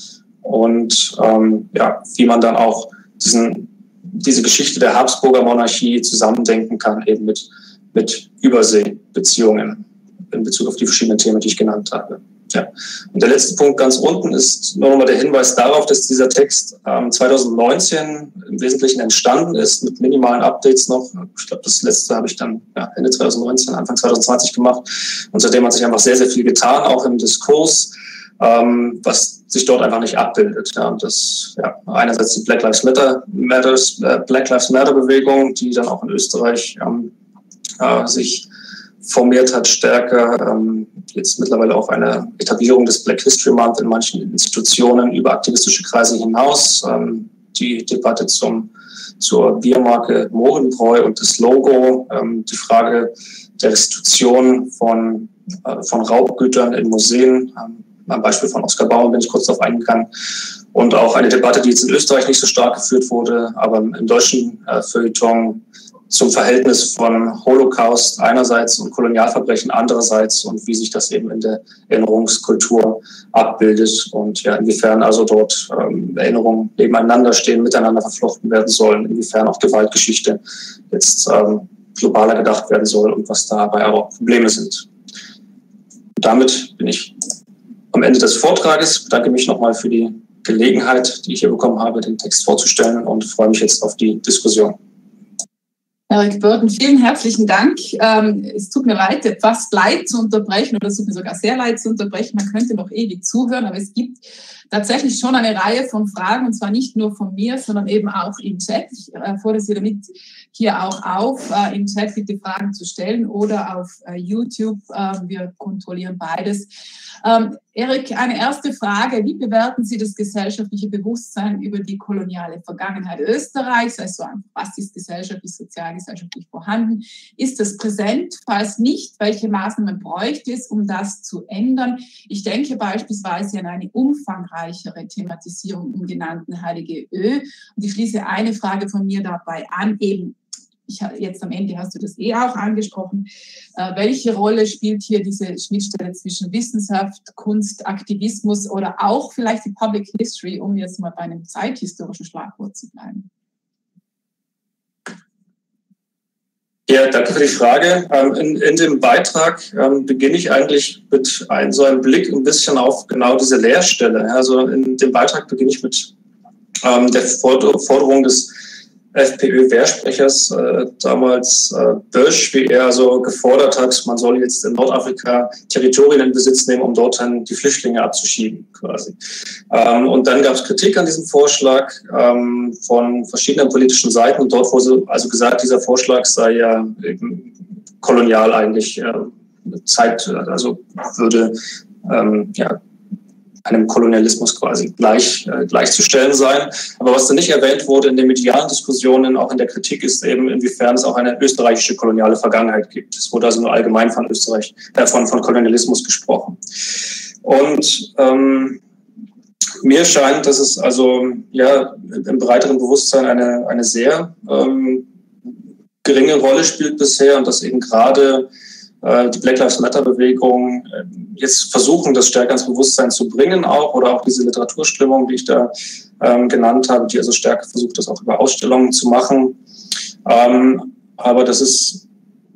und ähm, ja, wie man dann auch diesen, diese Geschichte der Habsburger Monarchie zusammendenken kann eben mit, mit Überseebeziehungen in Bezug auf die verschiedenen Themen, die ich genannt habe. Ja. Und der letzte Punkt ganz unten ist nur nochmal der Hinweis darauf, dass dieser Text ähm, zweitausendneunzehn im Wesentlichen entstanden ist, mit minimalen Updates noch. Ich glaube, das letzte habe ich dann ja, Ende zweitausendneunzehn, Anfang zweitausendzwanzig gemacht. Und seitdem hat sich einfach sehr, sehr viel getan, auch im Diskurs, ähm, was sich dort einfach nicht abbildet. Ja. Und das ja, einerseits die Black Lives Matter, Matters, äh, Black Lives Matter Bewegung, die dann auch in Österreich ähm, äh, sich formiert hat, stärker ähm, jetzt mittlerweile auch eine Etablierung des Black History Month in manchen Institutionen über aktivistische Kreise hinaus. Ähm, die Debatte zum, zur Biermarke Mohrenbräu und das Logo, ähm, die Frage der Restitution von, äh, von Raubgütern in Museen. Ähm, am Beispiel von Oskar Baumann bin ich kurz darauf eingegangen. Und auch eine Debatte, die jetzt in Österreich nicht so stark geführt wurde, aber im deutschen äh, Feuilleton zum Verhältnis von Holocaust einerseits und Kolonialverbrechen andererseits und wie sich das eben in der Erinnerungskultur abbildet und ja, inwiefern also dort ähm, Erinnerungen nebeneinander stehen, miteinander verflochten werden sollen, inwiefern auch Gewaltgeschichte jetzt ähm, globaler gedacht werden soll und was dabei aber auch Probleme sind. Und damit bin ich am Ende des Vortrages. Ich bedanke mich nochmal für die Gelegenheit, die ich hier bekommen habe, den Text vorzustellen und freue mich jetzt auf die Diskussion. Eric Burton, vielen herzlichen Dank. Ähm, es tut mir leid, fast leid zu unterbrechen oder es tut mir sogar sehr leid zu unterbrechen. Man könnte noch ewig zuhören, aber es gibt tatsächlich schon eine Reihe von Fragen und zwar nicht nur von mir, sondern eben auch im Chat. Ich äh, fordere Sie damit hier auch auf, äh, im Chat bitte Fragen zu stellen oder auf äh, YouTube. Äh, wir kontrollieren beides. Ähm, Eric, eine erste Frage. Wie bewerten Sie das gesellschaftliche Bewusstsein über die koloniale Vergangenheit Österreichs? Also was ist gesellschaftlich, sozialgesellschaftlich vorhanden? Ist das präsent? Falls nicht, welche Maßnahmen bräuchte es, um das zu ändern? Ich denke beispielsweise an eine umfangreichere Thematisierung im genannten Heilige Ö. Und ich schließe eine Frage von mir dabei an, eben Ich, jetzt am Ende hast du das eh auch angesprochen. Äh, welche Rolle spielt hier diese Schnittstelle zwischen Wissenschaft, Kunst, Aktivismus oder auch vielleicht die Public History, um jetzt mal bei einem zeithistorischen Schlagwort zu bleiben? Ja, danke für die Frage. Ähm, in, in dem Beitrag ähm, beginne ich eigentlich mit ein, so einem Blick ein bisschen auf genau diese Leerstelle. Also in dem Beitrag beginne ich mit ähm, der Forderung des FPÖ-Wehrsprechers, äh, damals äh, Bösch, wie er so gefordert hat, man soll jetzt in Nordafrika Territorien in Besitz nehmen, um dorthin die Flüchtlinge abzuschieben, quasi. Ähm, und dann gab es Kritik an diesem Vorschlag ähm, von verschiedenen politischen Seiten. Und dort wurde also gesagt, dieser Vorschlag sei ja eben kolonial eigentlich äh, Zeit, also würde ähm, ja einem Kolonialismus quasi gleich, äh, gleichzustellen sein. Aber was da nicht erwähnt wurde in den medialen Diskussionen, auch in der Kritik, ist eben, inwiefern es auch eine österreichische koloniale Vergangenheit gibt. Es wurde also nur allgemein von Österreich, äh, von, von Kolonialismus gesprochen. Und ähm, mir scheint, dass es also ja im breiteren Bewusstsein eine, eine sehr ähm, geringe Rolle spielt bisher und dass eben gerade die Black Lives Matter-Bewegung jetzt versuchen, das stärker ins Bewusstsein zu bringen auch, oder auch diese Literaturströmung, die ich da ähm, genannt habe, die also stärker versucht, das auch über Ausstellungen zu machen. Ähm, aber das ist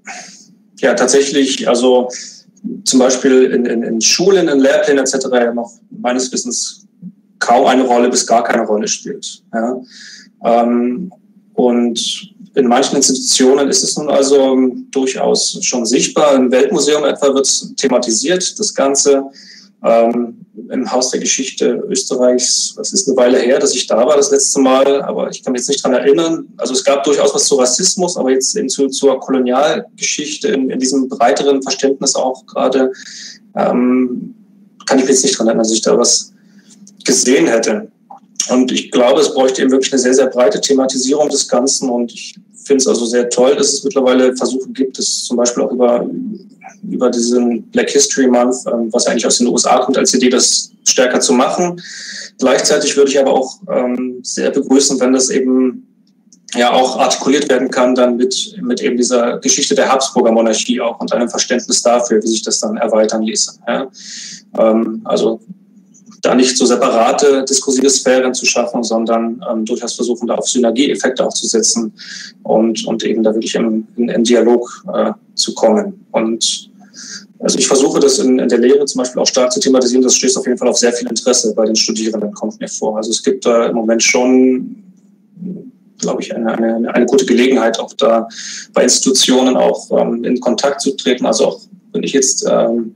ja tatsächlich, also zum Beispiel in, in, in Schulen, in Lehrplänen et cetera ja noch meines Wissens kaum eine Rolle bis gar keine Rolle spielt. Ja? Ähm, und in manchen Institutionen ist es nun also durchaus schon sichtbar. Im Weltmuseum etwa wird es thematisiert, das Ganze. Ähm, im Haus der Geschichte Österreichs, das ist eine Weile her, dass ich da war das letzte Mal, aber ich kann mich jetzt nicht daran erinnern. Also es gab durchaus was zu Rassismus, aber jetzt eben zu, zur Kolonialgeschichte in, in diesem breiteren Verständnis auch gerade, ähm, kann ich mich jetzt nicht daran erinnern, dass ich da was gesehen hätte. Und ich glaube, es bräuchte eben wirklich eine sehr, sehr breite Thematisierung des Ganzen. Und ich finde es also sehr toll, dass es mittlerweile Versuche gibt, das zum Beispiel auch über, über diesen Black History Month, was eigentlich aus den U S A kommt, als Idee, das stärker zu machen. Gleichzeitig würde ich aber auch ähm, sehr begrüßen, wenn das eben ja auch artikuliert werden kann, dann mit, mit eben dieser Geschichte der Habsburger Monarchie auch und einem Verständnis dafür, wie sich das dann erweitern ließe. Ja? Ähm, also da nicht so separate diskursive Sphären zu schaffen, sondern ähm, durchaus versuchen, da auf Synergieeffekte auch zu setzen und, und eben da wirklich in, in, in Dialog äh, zu kommen. Und also ich versuche das in, in der Lehre zum Beispiel auch stark zu thematisieren. Das stößt auf jeden Fall auf sehr viel Interesse bei den Studierenden, kommt mir vor. Also es gibt da im Moment schon, glaube ich, eine, eine, eine gute Gelegenheit, auch da bei Institutionen auch ähm, in Kontakt zu treten. Also auch wenn ich jetzt ähm,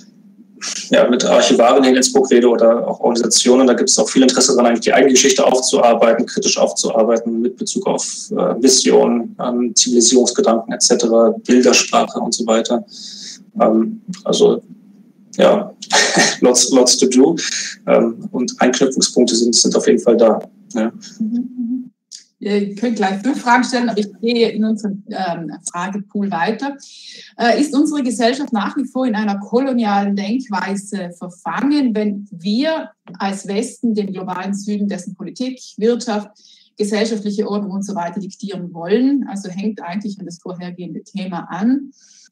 ja, mit Archivaren in Innsbruck rede oder auch Organisationen, da gibt es auch viel Interesse daran, eigentlich die eigene Geschichte aufzuarbeiten, kritisch aufzuarbeiten mit Bezug auf äh, Visionen, ähm, Zivilisierungsgedanken et cetera, Bildersprache und so weiter. Ähm, also ja, lots, lots to do. Ähm, und Anknüpfungspunkte sind, sind auf jeden Fall da. Ja. Mhm. Ihr könnt gleich fünf Fragen stellen, aber ich gehe in unserem ähm, Fragepool weiter. Äh, ist unsere Gesellschaft nach wie vor in einer kolonialen Denkweise verfangen, wenn wir als Westen den globalen Süden, dessen Politik, Wirtschaft, gesellschaftliche Ordnung und so weiter diktieren wollen? Also hängt eigentlich an das vorhergehende Thema an.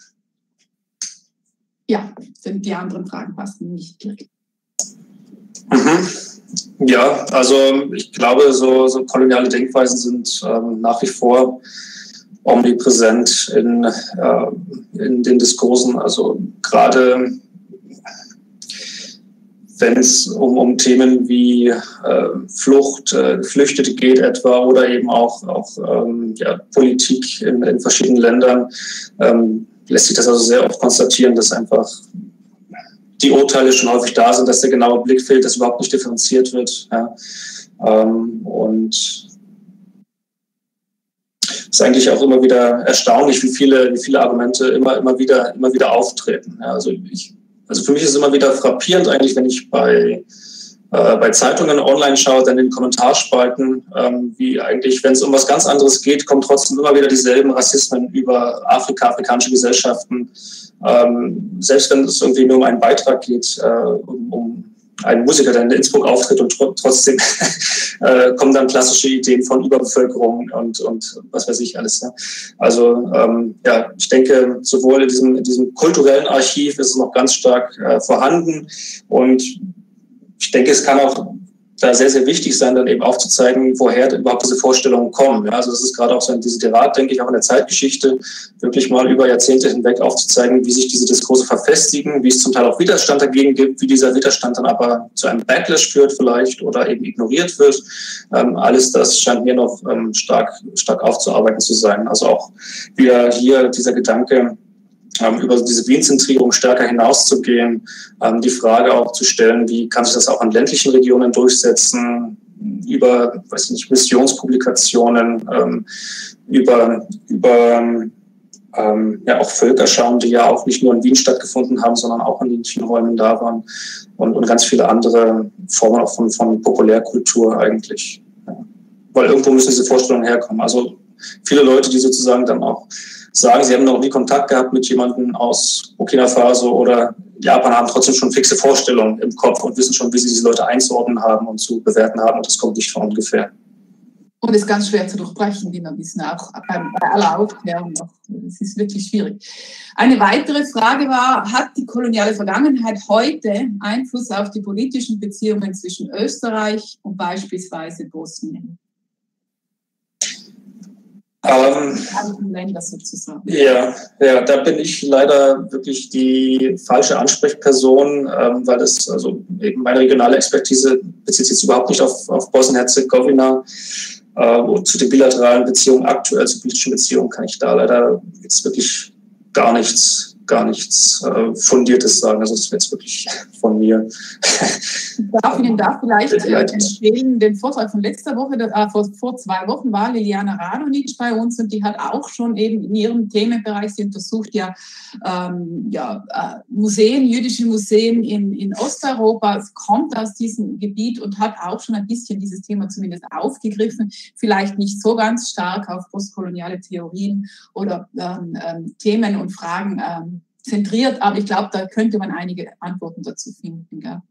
Ja, denn die anderen Fragen passen nicht direkt. Mhm. Ja, also ich glaube, so, so koloniale Denkweisen sind ähm, nach wie vor omnipräsent in, äh, in den Diskursen. Also gerade wenn es um, um Themen wie äh, Flucht, äh, Geflüchtete geht etwa oder eben auch, auch ähm, ja, Politik in, in verschiedenen Ländern, ähm, lässt sich das also sehr oft konstatieren, dass einfach die Urteile schon häufig da sind, dass der genaue Blick fehlt, dass überhaupt nicht differenziert wird. Ja. Ähm, und es ist eigentlich auch immer wieder erstaunlich, wie viele, wie viele Argumente immer, immer wieder, immer wieder auftreten. Ja, also ich, also für mich ist es immer wieder frappierend eigentlich, wenn ich bei, äh, bei Zeitungen online schaue, dann in den Kommentarspalten, ähm, wie eigentlich, wenn es um was ganz anderes geht, kommen trotzdem immer wieder dieselben Rassismen über Afrika, afrikanische Gesellschaften. Ähm, selbst wenn es irgendwie nur um einen Beitrag geht, äh, um, um einen Musiker, der in Innsbruck auftritt und tr trotzdem äh, kommen dann klassische Ideen von Überbevölkerung und, und was weiß ich alles. Ne? Also ähm, ja, ich denke, sowohl in diesem, in diesem kulturellen Archiv ist es noch ganz stark äh, vorhanden und ich denke, es kann auch da sehr, sehr wichtig sein, dann eben aufzuzeigen, woher überhaupt diese Vorstellungen kommen. Ja, also das ist gerade auch so ein Desiderat, denke ich, auch in der Zeitgeschichte, wirklich mal über Jahrzehnte hinweg aufzuzeigen, wie sich diese Diskurse verfestigen, wie es zum Teil auch Widerstand dagegen gibt, wie dieser Widerstand dann aber zu einem Backlash führt vielleicht oder eben ignoriert wird. Ähm, alles das scheint mir noch ähm, stark, stark aufzuarbeiten zu sein. Also auch wieder hier dieser Gedanke, Ähm, über diese Wien-Zentrierung stärker hinauszugehen, ähm, die Frage auch zu stellen, wie kann sich das auch in ländlichen Regionen durchsetzen, über, weiß ich nicht, Missionspublikationen, ähm, über, über ähm, ja auch Völkerschauen, die ja auch nicht nur in Wien stattgefunden haben, sondern auch in ländlichen Räumen da waren und, und ganz viele andere Formen auch von, von Populärkultur eigentlich. Ja. Weil irgendwo müssen diese Vorstellungen herkommen. Also viele Leute, die sozusagen dann auch sagen, sie haben noch nie Kontakt gehabt mit jemandem aus Burkina Faso oder Japan, haben trotzdem schon fixe Vorstellungen im Kopf und wissen schon, wie sie diese Leute einzuordnen haben und zu bewerten haben. Und das kommt nicht von ungefähr. Und ist ganz schwer zu durchbrechen, wie wir wissen, auch bei aller Aufklärung noch. Das ist wirklich schwierig. Eine weitere Frage war, hat die koloniale Vergangenheit heute Einfluss auf die politischen Beziehungen zwischen Österreich und beispielsweise Bosnien? Ähm, Länder sozusagen. Ja, ja, da bin ich leider wirklich die falsche Ansprechperson, ähm, weil das, also eben meine regionale Expertise bezieht sich jetzt überhaupt nicht auf, auf Bosnien-Herzegowina. Äh, und zu den bilateralen Beziehungen, aktuell zu politischen Beziehungen, kann ich da leider jetzt wirklich gar nichts, gar nichts äh, Fundiertes sagen. Also das wäre jetzt wirklich von mir. Ich darf Ihnen da vielleicht äh, empfehlen, den Vortrag von letzter Woche, äh, vor, vor zwei Wochen war Liliana Radonic bei uns und die hat auch schon eben in ihrem Themenbereich, sie untersucht ja, ähm, ja äh, Museen, jüdische Museen in, in Osteuropa, kommt aus diesem Gebiet und hat auch schon ein bisschen dieses Thema zumindest aufgegriffen, vielleicht nicht so ganz stark auf postkoloniale Theorien oder ähm, ähm, Themen und Fragen ähm, zentriert, aber ich glaube, da könnte man einige Antworten dazu finden. Gell?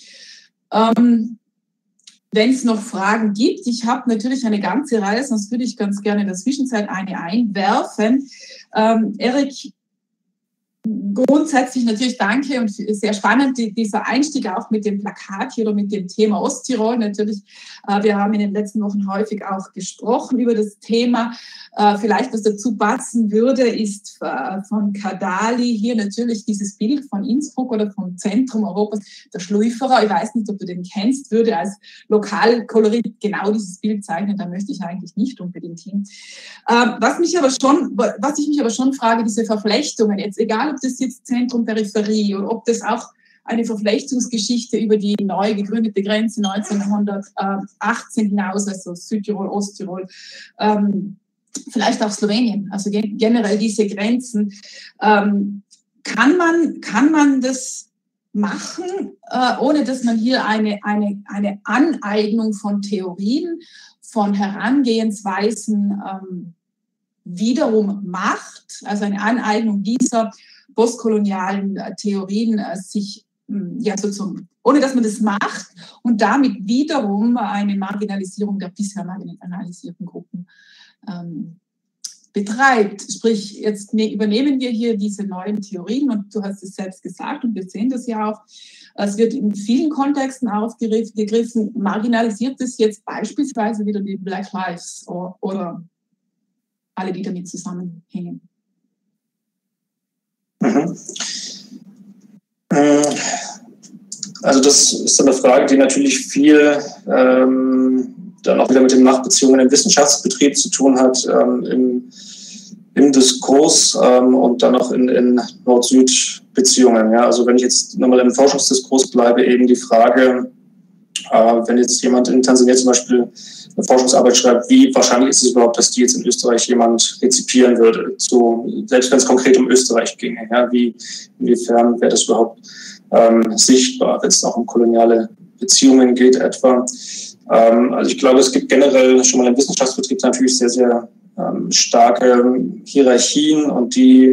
Ähm, wenn es noch Fragen gibt, ich habe natürlich eine ganze Reihe, sonst würde ich ganz gerne in der Zwischenzeit eine einwerfen. Ähm, Erik, grundsätzlich natürlich danke und sehr spannend dieser Einstieg auch mit dem Plakat hier oder mit dem Thema Osttirol. Natürlich, äh, wir haben in den letzten Wochen häufig auch gesprochen über das Thema. Äh, vielleicht, was dazu passen würde, ist äh, von Kadali hier natürlich dieses Bild von Innsbruck oder vom Zentrum Europas, der Schluiferer. Ich weiß nicht, ob du den kennst, würde als Lokalkolorit genau dieses Bild zeichnen. Da möchte ich eigentlich nicht unbedingt hin. Äh, was mich aber schon, was ich mich aber schon frage, diese Verflechtungen jetzt, egal ob das jetzt Zentrum, Peripherie oder ob das auch eine Verflechtungsgeschichte über die neu gegründete Grenze neunzehnhundertachtzehn hinaus, also Südtirol, Osttirol, ähm, vielleicht auch Slowenien, also generell diese Grenzen. Ähm, kann man, kann man das machen, äh, ohne dass man hier eine, eine, eine Aneignung von Theorien, von Herangehensweisen ähm, wiederum macht, also eine Aneignung dieser postkolonialen äh, Theorien äh, sich ja sozusagen, ohne dass man das macht und damit wiederum eine Marginalisierung der bisher marginalisierten Gruppen ähm, betreibt. Sprich, jetzt ne, übernehmen wir hier diese neuen Theorien und du hast es selbst gesagt und wir sehen das ja auch. Es wird in vielen Kontexten aufgegriffen. Marginalisiert es jetzt beispielsweise wieder die Black Lives oder, oder alle, die damit zusammenhängen. Mhm. Also das ist eine Frage, die natürlich viel ähm, dann auch wieder mit den Machtbeziehungen im Wissenschaftsbetrieb zu tun hat, ähm, im, im Diskurs ähm, und dann auch in, in Nord-Süd-Beziehungen. Ja? Also wenn ich jetzt nochmal im Forschungsdiskurs bleibe, eben die Frage, äh, wenn jetzt jemand in Tansania zum Beispiel eine Forschungsarbeit schreibt, wie wahrscheinlich ist es überhaupt, dass die jetzt in Österreich jemand rezipieren würde, so, selbst wenn es konkret um Österreich ginge. Ja? Wie, inwiefern wäre das überhaupt ähm, sichtbar, wenn es auch um koloniale Beziehungen geht etwa. Ähm, also ich glaube, es gibt generell schon mal im Wissenschaftsbetrieb natürlich sehr, sehr ähm, starke Hierarchien und die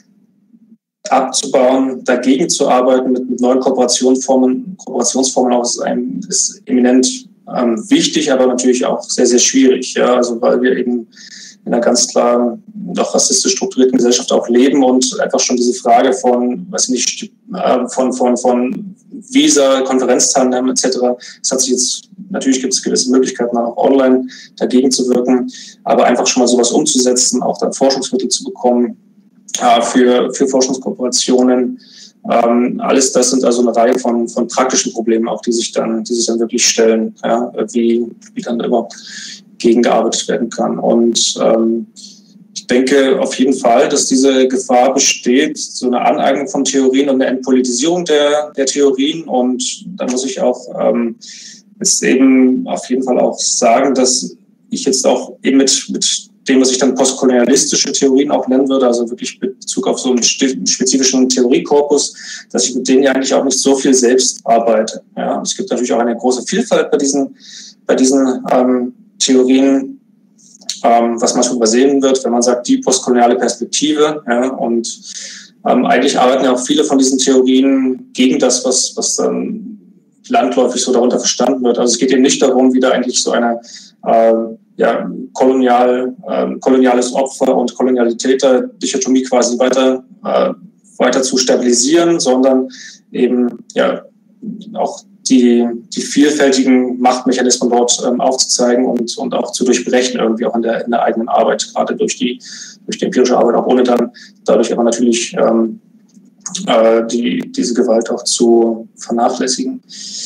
abzubauen, dagegen zu arbeiten mit, mit neuen Kooperationsformen, Kooperationsformen auch ist, ein, ist eminent ähm, wichtig, aber natürlich auch sehr, sehr schwierig. Ja? Also weil wir eben in einer ganz klaren, doch rassistisch strukturierten Gesellschaft auch leben und einfach schon diese Frage von, weiß nicht, äh, von, von, von Visa, Konferenzteilnahmen et cetera. Das hat sich jetzt, natürlich gibt es gewisse Möglichkeiten, auch online dagegen zu wirken, aber einfach schon mal sowas umzusetzen, auch dann Forschungsmittel zu bekommen äh, für, für Forschungskooperationen. Ähm, alles das sind also eine Reihe von, von praktischen Problemen, auch die sich dann, die sich dann wirklich stellen, ja, wie, wie dann überhaupt gegengearbeitet werden kann. Und ähm, ich denke auf jeden Fall, dass diese Gefahr besteht, so eine Aneignung von Theorien und eine Entpolitisierung der, der Theorien. Und da muss ich auch ähm, jetzt eben auf jeden Fall auch sagen, dass ich jetzt auch eben mit, mit dem, was ich dann postkolonialistische Theorien auch nennen würde, also wirklich Bezug auf so einen spezifischen Theoriekorpus, dass ich mit denen ja eigentlich auch nicht so viel selbst arbeite. Ja, es gibt natürlich auch eine große Vielfalt bei diesen, bei diesen ähm, Theorien, ähm, was manchmal übersehen wird, wenn man sagt, die postkoloniale Perspektive. Ja, und ähm, eigentlich arbeiten ja auch viele von diesen Theorien gegen das, was, was dann landläufig so darunter verstanden wird. Also es geht eben nicht darum, wieder eigentlich so eine äh, ja, kolonial, äh, koloniales Opfer und Kolonialitäter-Dichotomie quasi weiter, äh, weiter zu stabilisieren, sondern eben ja auch die, die vielfältigen Machtmechanismen dort ähm, aufzuzeigen und, und auch zu durchbrechen, irgendwie auch in der, in der eigenen Arbeit, gerade durch die, durch die empirische Arbeit, auch ohne dann dadurch aber natürlich ähm, äh, die, diese Gewalt auch zu vernachlässigen.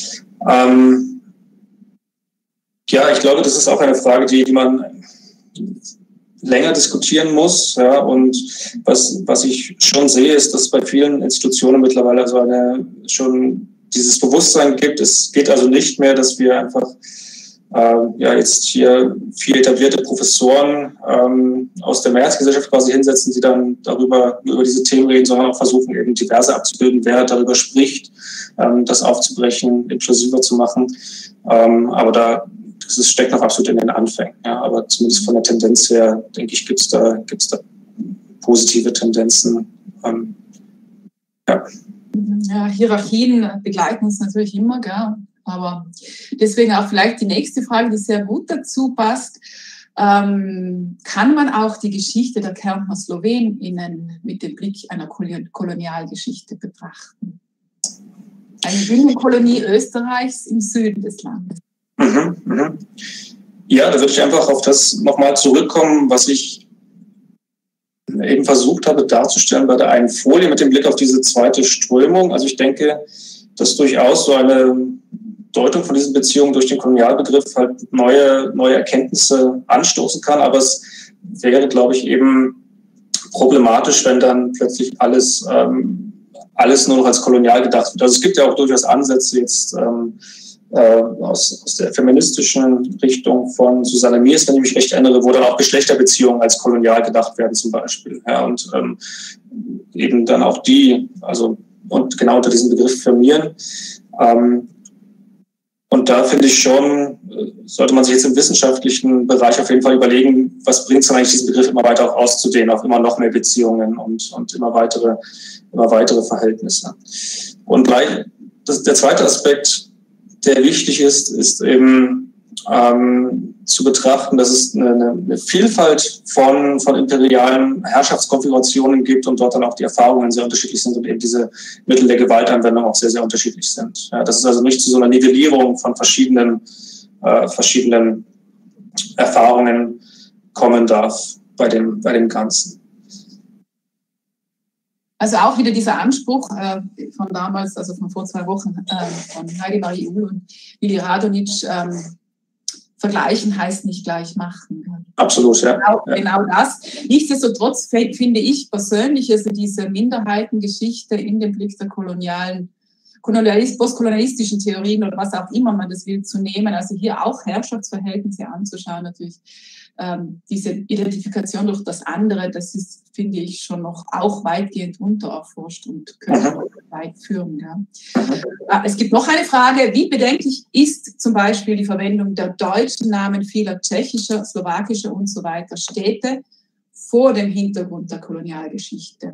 Ähm, ja, ich glaube, das ist auch eine Frage, die, die man länger diskutieren muss. Ja, und was, was ich schon sehe, ist, dass bei vielen Institutionen mittlerweile so eine schon dieses Bewusstsein gibt. Es geht also nicht mehr, dass wir einfach äh, ja jetzt hier vier etablierte Professoren ähm, aus der Mehrheitsgesellschaft quasi hinsetzen, die dann darüber über diese Themen reden, sondern auch versuchen, eben diverse abzubilden, wer darüber spricht, ähm, das aufzubrechen, inklusiver zu machen. Ähm, aber da das ist, steckt noch absolut in den Anfängen. Ja, aber zumindest von der Tendenz her, denke ich, gibt es da, gibt's da positive Tendenzen. Ähm, ja. Ja, Hierarchien begleiten uns natürlich immer, gell? Aber deswegen auch vielleicht die nächste Frage, die sehr gut dazu passt. Ähm, kann man auch die Geschichte der Kärntner SlowenInnen mit dem Blick einer Kolonialgeschichte betrachten? Eine Binnenkolonie Österreichs im Süden des Landes. Mhm, mhm. Ja, da würde ich einfach auf das nochmal zurückkommen, was ich eben versucht habe darzustellen bei der einen Folie mit dem Blick auf diese zweite Strömung. Also ich denke, dass durchaus so eine Deutung von diesen Beziehungen durch den Kolonialbegriff halt neue, neue Erkenntnisse anstoßen kann. Aber es wäre, glaube ich, eben problematisch, wenn dann plötzlich alles, ähm, alles nur noch als kolonial gedacht wird. Also es gibt ja auch durchaus Ansätze jetzt ähm, äh, aus, aus der feministischen Richtung von Susanne Miers, wenn ich mich recht erinnere, wo dann auch Geschlechterbeziehungen als kolonial gedacht werden zum Beispiel. Ja, und ähm, eben dann auch die, also und genau unter diesem Begriff firmieren. Ähm, und da finde ich schon, sollte man sich jetzt im wissenschaftlichen Bereich auf jeden Fall überlegen, was bringt es dann eigentlich, diesen Begriff immer weiter auch auszudehnen, auf immer noch mehr Beziehungen und, und immer weitere, immer weitere Verhältnisse. Und gleich, das, der zweite Aspekt, der wichtig ist, ist eben ähm, zu betrachten, dass es eine, eine Vielfalt von, von imperialen Herrschaftskonfigurationen gibt und dort dann auch die Erfahrungen sehr unterschiedlich sind und eben diese Mittel der Gewaltanwendung auch sehr, sehr unterschiedlich sind. Ja, dass es also nicht zu so einer Nivellierung von verschiedenen, äh, verschiedenen Erfahrungen kommen darf. bei dem, bei dem Ganzen. Also auch wieder dieser Anspruch äh, von damals, also von vor zwei Wochen, äh, von Heidemarie Uhl und Willi Radonjic, ähm, vergleichen heißt nicht gleich machen. Absolut, ja. Genau, ja. genau das. Nichtsdestotrotz finde ich persönlich, also diese Minderheitengeschichte in dem Blick der kolonialen, kolonialist, postkolonialistischen Theorien oder was auch immer man das will, zu nehmen, also hier auch Herrschaftsverhältnisse anzuschauen, natürlich ähm, diese Identifikation durch das andere, das ist, finde ich, schon noch auch weitgehend untererforscht und könnte mhm. weit führen. Ja. Mhm. Es gibt noch eine Frage, wie bedenklich ist zum Beispiel die Verwendung der deutschen Namen vieler tschechischer, slowakischer und so weiter Städte vor dem Hintergrund der Kolonialgeschichte?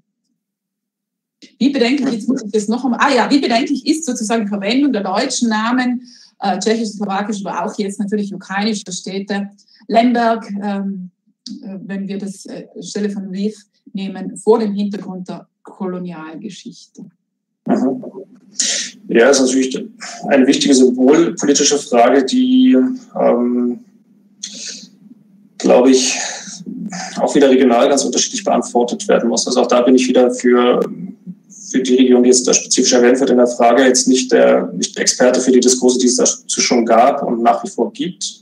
Wie bedenklich, jetzt muss ich das noch einmal, ah ja, wie bedenklich ist sozusagen die Verwendung der deutschen Namen, äh, tschechisch, slowakisch, aber auch jetzt natürlich ukrainischer Städte, Lemberg, ähm, äh, wenn wir das äh, Stelle von Lviv nehmen, vor dem Hintergrund der Kolonialgeschichte? Mhm. Ja, das ist natürlich eine wichtige symbolpolitische Frage, die, ähm, glaube ich, auch wieder regional ganz unterschiedlich beantwortet werden muss. Also auch da bin ich wieder für, für die Region, die jetzt da spezifisch erwähnt wird in der Frage, jetzt nicht der, nicht der Experte für die Diskurse, die es dazu schon gab und nach wie vor gibt.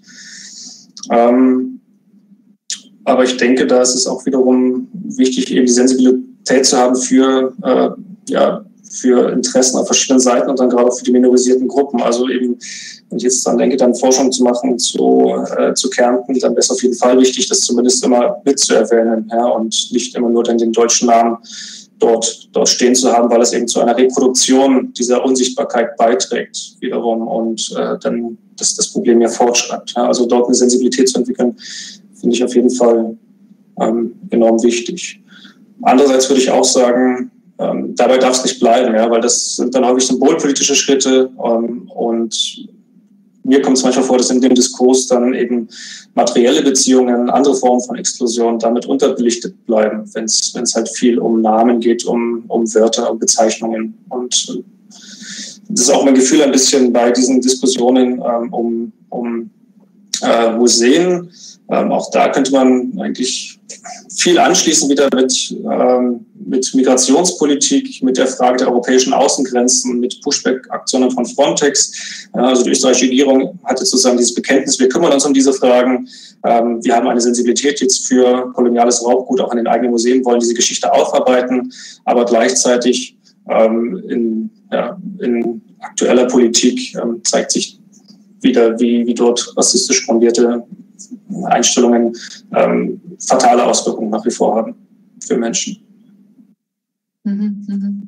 Ähm, aber ich denke, da ist es auch wiederum wichtig, eben die Sensibilität zu haben für, äh, ja, für Interessen auf verschiedenen Seiten und dann gerade auch für die minorisierten Gruppen. Also eben, wenn ich jetzt dran denke, dann Forschung zu machen zu, äh, zu Kärnten, dann wäre es auf jeden Fall wichtig, das zumindest immer mitzuerwähnen, ja, und nicht immer nur dann den deutschen Namen dort, dort stehen zu haben, weil es eben zu einer Reproduktion dieser Unsichtbarkeit beiträgt wiederum und äh, dann das, das Problem ja fortschreibt. Ja. Also dort eine Sensibilität zu entwickeln, finde ich auf jeden Fall ähm, enorm wichtig. Andererseits würde ich auch sagen, ähm, dabei darf es nicht bleiben, ja, weil das sind dann häufig symbolpolitische Schritte ähm, und mir kommt es manchmal vor, dass in dem Diskurs dann eben materielle Beziehungen, andere Formen von Exklusion damit unterbelichtet bleiben, wenn es wenn es halt viel um Namen geht, um, um Wörter, um Bezeichnungen. Und das ist auch mein Gefühl ein bisschen bei diesen Diskussionen ähm, um, um äh, Museen. Ähm, auch da könnte man eigentlich viel anschließen wieder mit, ähm, mit Migrationspolitik, mit der Frage der europäischen Außengrenzen, mit Pushback-Aktionen von Frontex. Ja, also die österreichische Regierung hatte sozusagen dieses Bekenntnis, wir kümmern uns um diese Fragen. Ähm, wir haben eine Sensibilität jetzt für koloniales Raubgut, auch an den eigenen Museen, wollen diese Geschichte aufarbeiten, aber gleichzeitig ähm, in, ja, in aktueller Politik ähm, zeigt sich wieder, wie, wie dort rassistisch fundierte Einstellungen ähm, fatale Auswirkungen nach wie vor haben für Menschen. Mhm, mhm.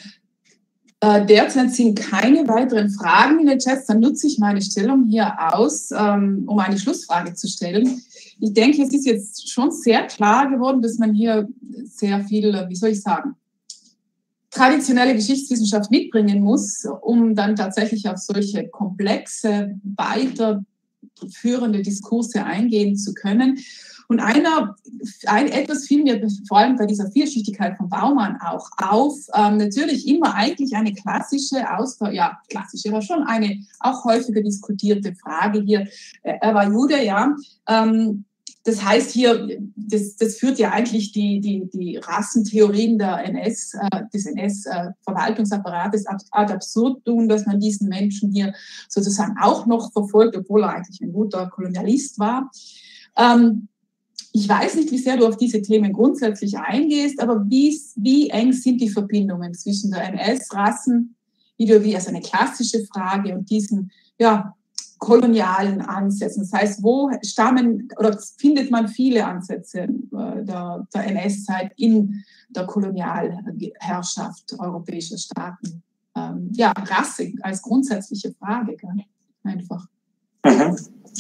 Äh, derzeit sind keine weiteren Fragen in den Chats. Dann nutze ich meine Stellung hier aus, ähm, um eine Schlussfrage zu stellen. Ich denke, es ist jetzt schon sehr klar geworden, dass man hier sehr viel, wie soll ich sagen, traditionelle Geschichtswissenschaft mitbringen muss, um dann tatsächlich auf solche komplexe, weiterführende Diskurse eingehen zu können. Und einer, ein, etwas fiel mir vor allem bei dieser Vielschichtigkeit von Baumann auch auf. Ähm, natürlich immer eigentlich eine klassische Austausch, ja, klassische, aber schon eine auch häufiger diskutierte Frage hier. Er war Jude, ja. Ähm, das heißt hier, das, das führt ja eigentlich die, die, die Rassentheorien der N S, äh, des N S-Verwaltungsapparates ad, ad absurdum, dass man diesen Menschen hier sozusagen auch noch verfolgt, obwohl er eigentlich ein guter Kolonialist war. Ähm, Ich weiß nicht, wie sehr du auf diese Themen grundsätzlich eingehst, aber wie, wie eng sind die Verbindungen zwischen der N S-Rassenideologie, also eine klassische Frage, und diesen ja, kolonialen Ansätzen? Das heißt, wo stammen oder findet man viele Ansätze der, der N S-Zeit in der Kolonialherrschaft europäischer Staaten? Ähm, ja, Rasse als grundsätzliche Frage, gell? Einfach. Mhm.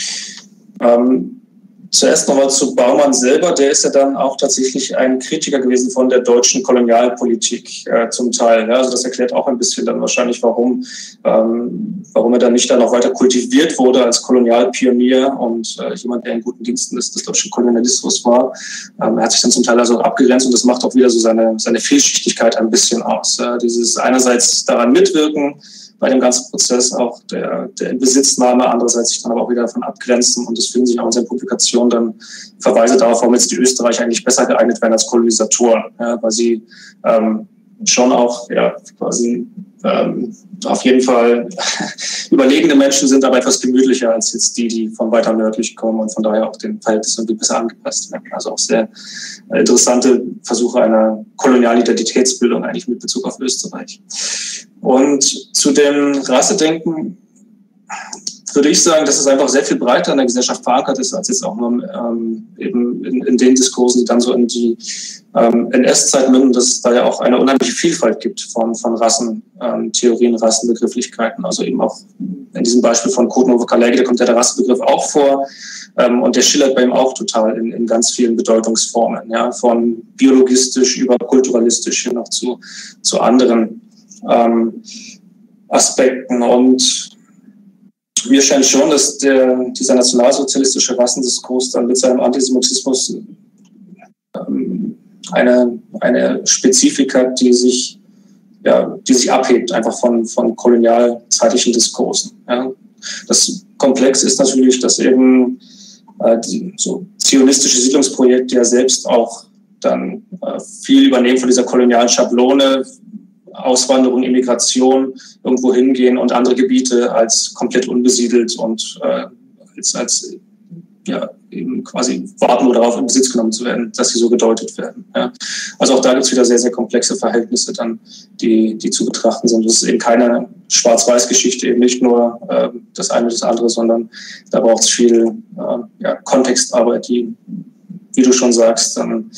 Ähm. Zuerst nochmal zu Baumann selber, der ist ja dann auch tatsächlich ein Kritiker gewesen von der deutschen Kolonialpolitik äh, zum Teil. Ja, also das erklärt auch ein bisschen dann wahrscheinlich, warum, ähm, warum er dann nicht dann noch weiter kultiviert wurde als Kolonialpionier und äh, jemand, der in guten Diensten des, des deutschen Kolonialismus war. Ähm, er hat sich dann zum Teil also abgegrenzt und das macht auch wieder so seine, seine Vielschichtigkeit ein bisschen aus. Äh, dieses einerseits daran mitwirken, bei dem ganzen Prozess auch der, der Besitznahme, andererseits sich dann aber auch wieder davon abgrenzen. Und es finden sich auch in unseren Publikationen dann Verweise darauf, warum jetzt die Österreicher eigentlich besser geeignet werden als Kolonisatoren, ja, weil sie ähm, schon auch ja, quasi ähm, auf jeden Fall überlegene Menschen sind, aber etwas gemütlicher als jetzt die, die von weiter nördlich kommen und von daher auch den Verhältnissen irgendwie besser angepasst werden. Also auch sehr interessante Versuche einer kolonialen Identitätsbildung eigentlich mit Bezug auf Österreich. Und zu dem Rassedenken würde ich sagen, dass es einfach sehr viel breiter in der Gesellschaft verankert ist, als jetzt auch nur ähm, eben in, in den Diskursen, die dann so in die ähm, N S-Zeit münden, dass es da ja auch eine unheimliche Vielfalt gibt von, von Rassentheorien, ähm, Rassenbegrifflichkeiten. Also eben auch in diesem Beispiel von Kurt Novo Kalergi, da kommt ja der Rassenbegriff auch vor ähm, und der schillert bei ihm auch total in, in ganz vielen Bedeutungsformen, ja, von biologistisch über kulturalistisch hin noch zu, zu anderen ähm, Aspekten. Und mir scheint schon, dass der, dieser nationalsozialistische Rassendiskurs dann mit seinem Antisemitismus ähm, eine, eine Spezifik hat, die sich, ja, die sich abhebt einfach von, von kolonialzeitlichen Diskursen. Ja. Das Komplex ist natürlich, dass eben äh, die so zionistische Siedlungsprojekte ja selbst auch dann äh, viel übernehmen von dieser kolonialen Schablone, Auswanderung, Immigration irgendwo hingehen und andere Gebiete als komplett unbesiedelt und äh, als, als ja, eben quasi warten nur darauf, in Besitz genommen zu werden, dass sie so gedeutet werden. Ja. Also auch da gibt es wieder sehr, sehr komplexe Verhältnisse dann, die, die zu betrachten sind. Das ist eben keine Schwarz-Weiß-Geschichte, eben nicht nur äh, das eine oder das andere, sondern da braucht es viel äh, ja, Kontextarbeit, die, wie du schon sagst, dann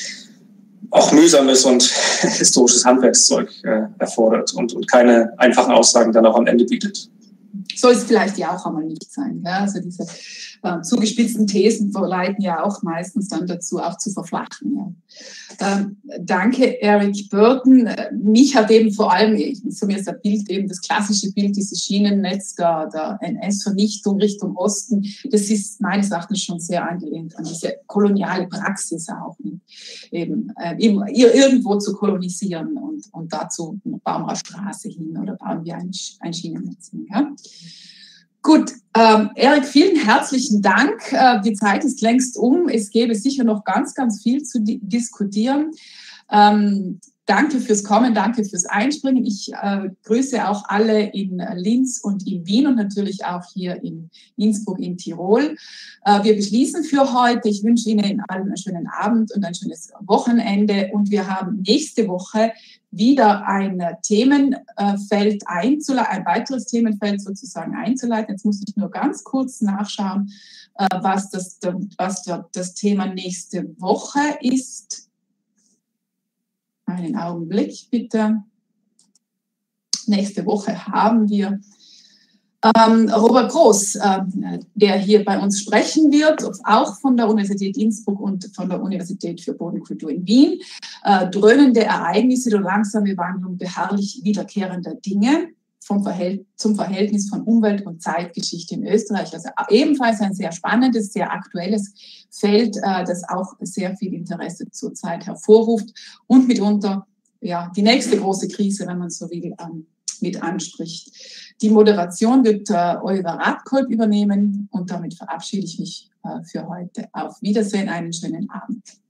auch mühsames und historisches Handwerkszeug äh, erfordert und, und keine einfachen Aussagen dann auch am Ende bietet. Soll es vielleicht ja auch einmal nicht sein. Ja? Also diese äh, zugespitzten Thesen verleiten ja auch meistens dann dazu, auch zu verflachen. Ja. Ähm, danke, Eric Burton. Mich hat eben vor allem, so mir ist das Bild eben, das klassische Bild, dieses Schienennetz der, der N S-Vernichtung Richtung Osten, das ist meines Erachtens schon sehr angelehnt an diese koloniale Praxis auch, eben äh, irgendwo zu kolonisieren und, und dazu bauen wir eine Straße hin oder bauen wir ein, ein Schienennetz hin. Ja? Gut, ähm, Eric, vielen herzlichen Dank. Äh, die Zeit ist längst um. Es gäbe sicher noch ganz, ganz viel zu di- diskutieren. Ähm, danke fürs Kommen, danke fürs Einspringen. Ich äh, grüße auch alle in Linz und in Wien und natürlich auch hier in Innsbruck in Tirol. Äh, wir beschließen für heute. Ich wünsche Ihnen allen einen schönen Abend und ein schönes Wochenende. Und wir haben nächste Woche wieder ein Themenfeld einzuleiten, ein weiteres Themenfeld sozusagen einzuleiten. Jetzt muss ich nur ganz kurz nachschauen, was das, was das Thema nächste Woche ist. Einen Augenblick bitte. Nächste Woche haben wir Ähm, Robert Groß, äh, der hier bei uns sprechen wird, auch von der Universität Innsbruck und von der Universität für Bodenkultur in Wien. Äh, dröhnende Ereignisse der langsame Wandlung beharrlich wiederkehrender Dinge vom Verhält- zum Verhältnis von Umwelt- und Zeitgeschichte in Österreich. Also ebenfalls ein sehr spannendes, sehr aktuelles Feld, äh, das auch sehr viel Interesse zurzeit hervorruft und mitunter ja, die nächste große Krise, wenn man so will, ähm, mit anspricht. Die Moderation wird äh, Oliver Radkolb übernehmen und damit verabschiede ich mich äh, für heute. Auf Wiedersehen, einen schönen Abend.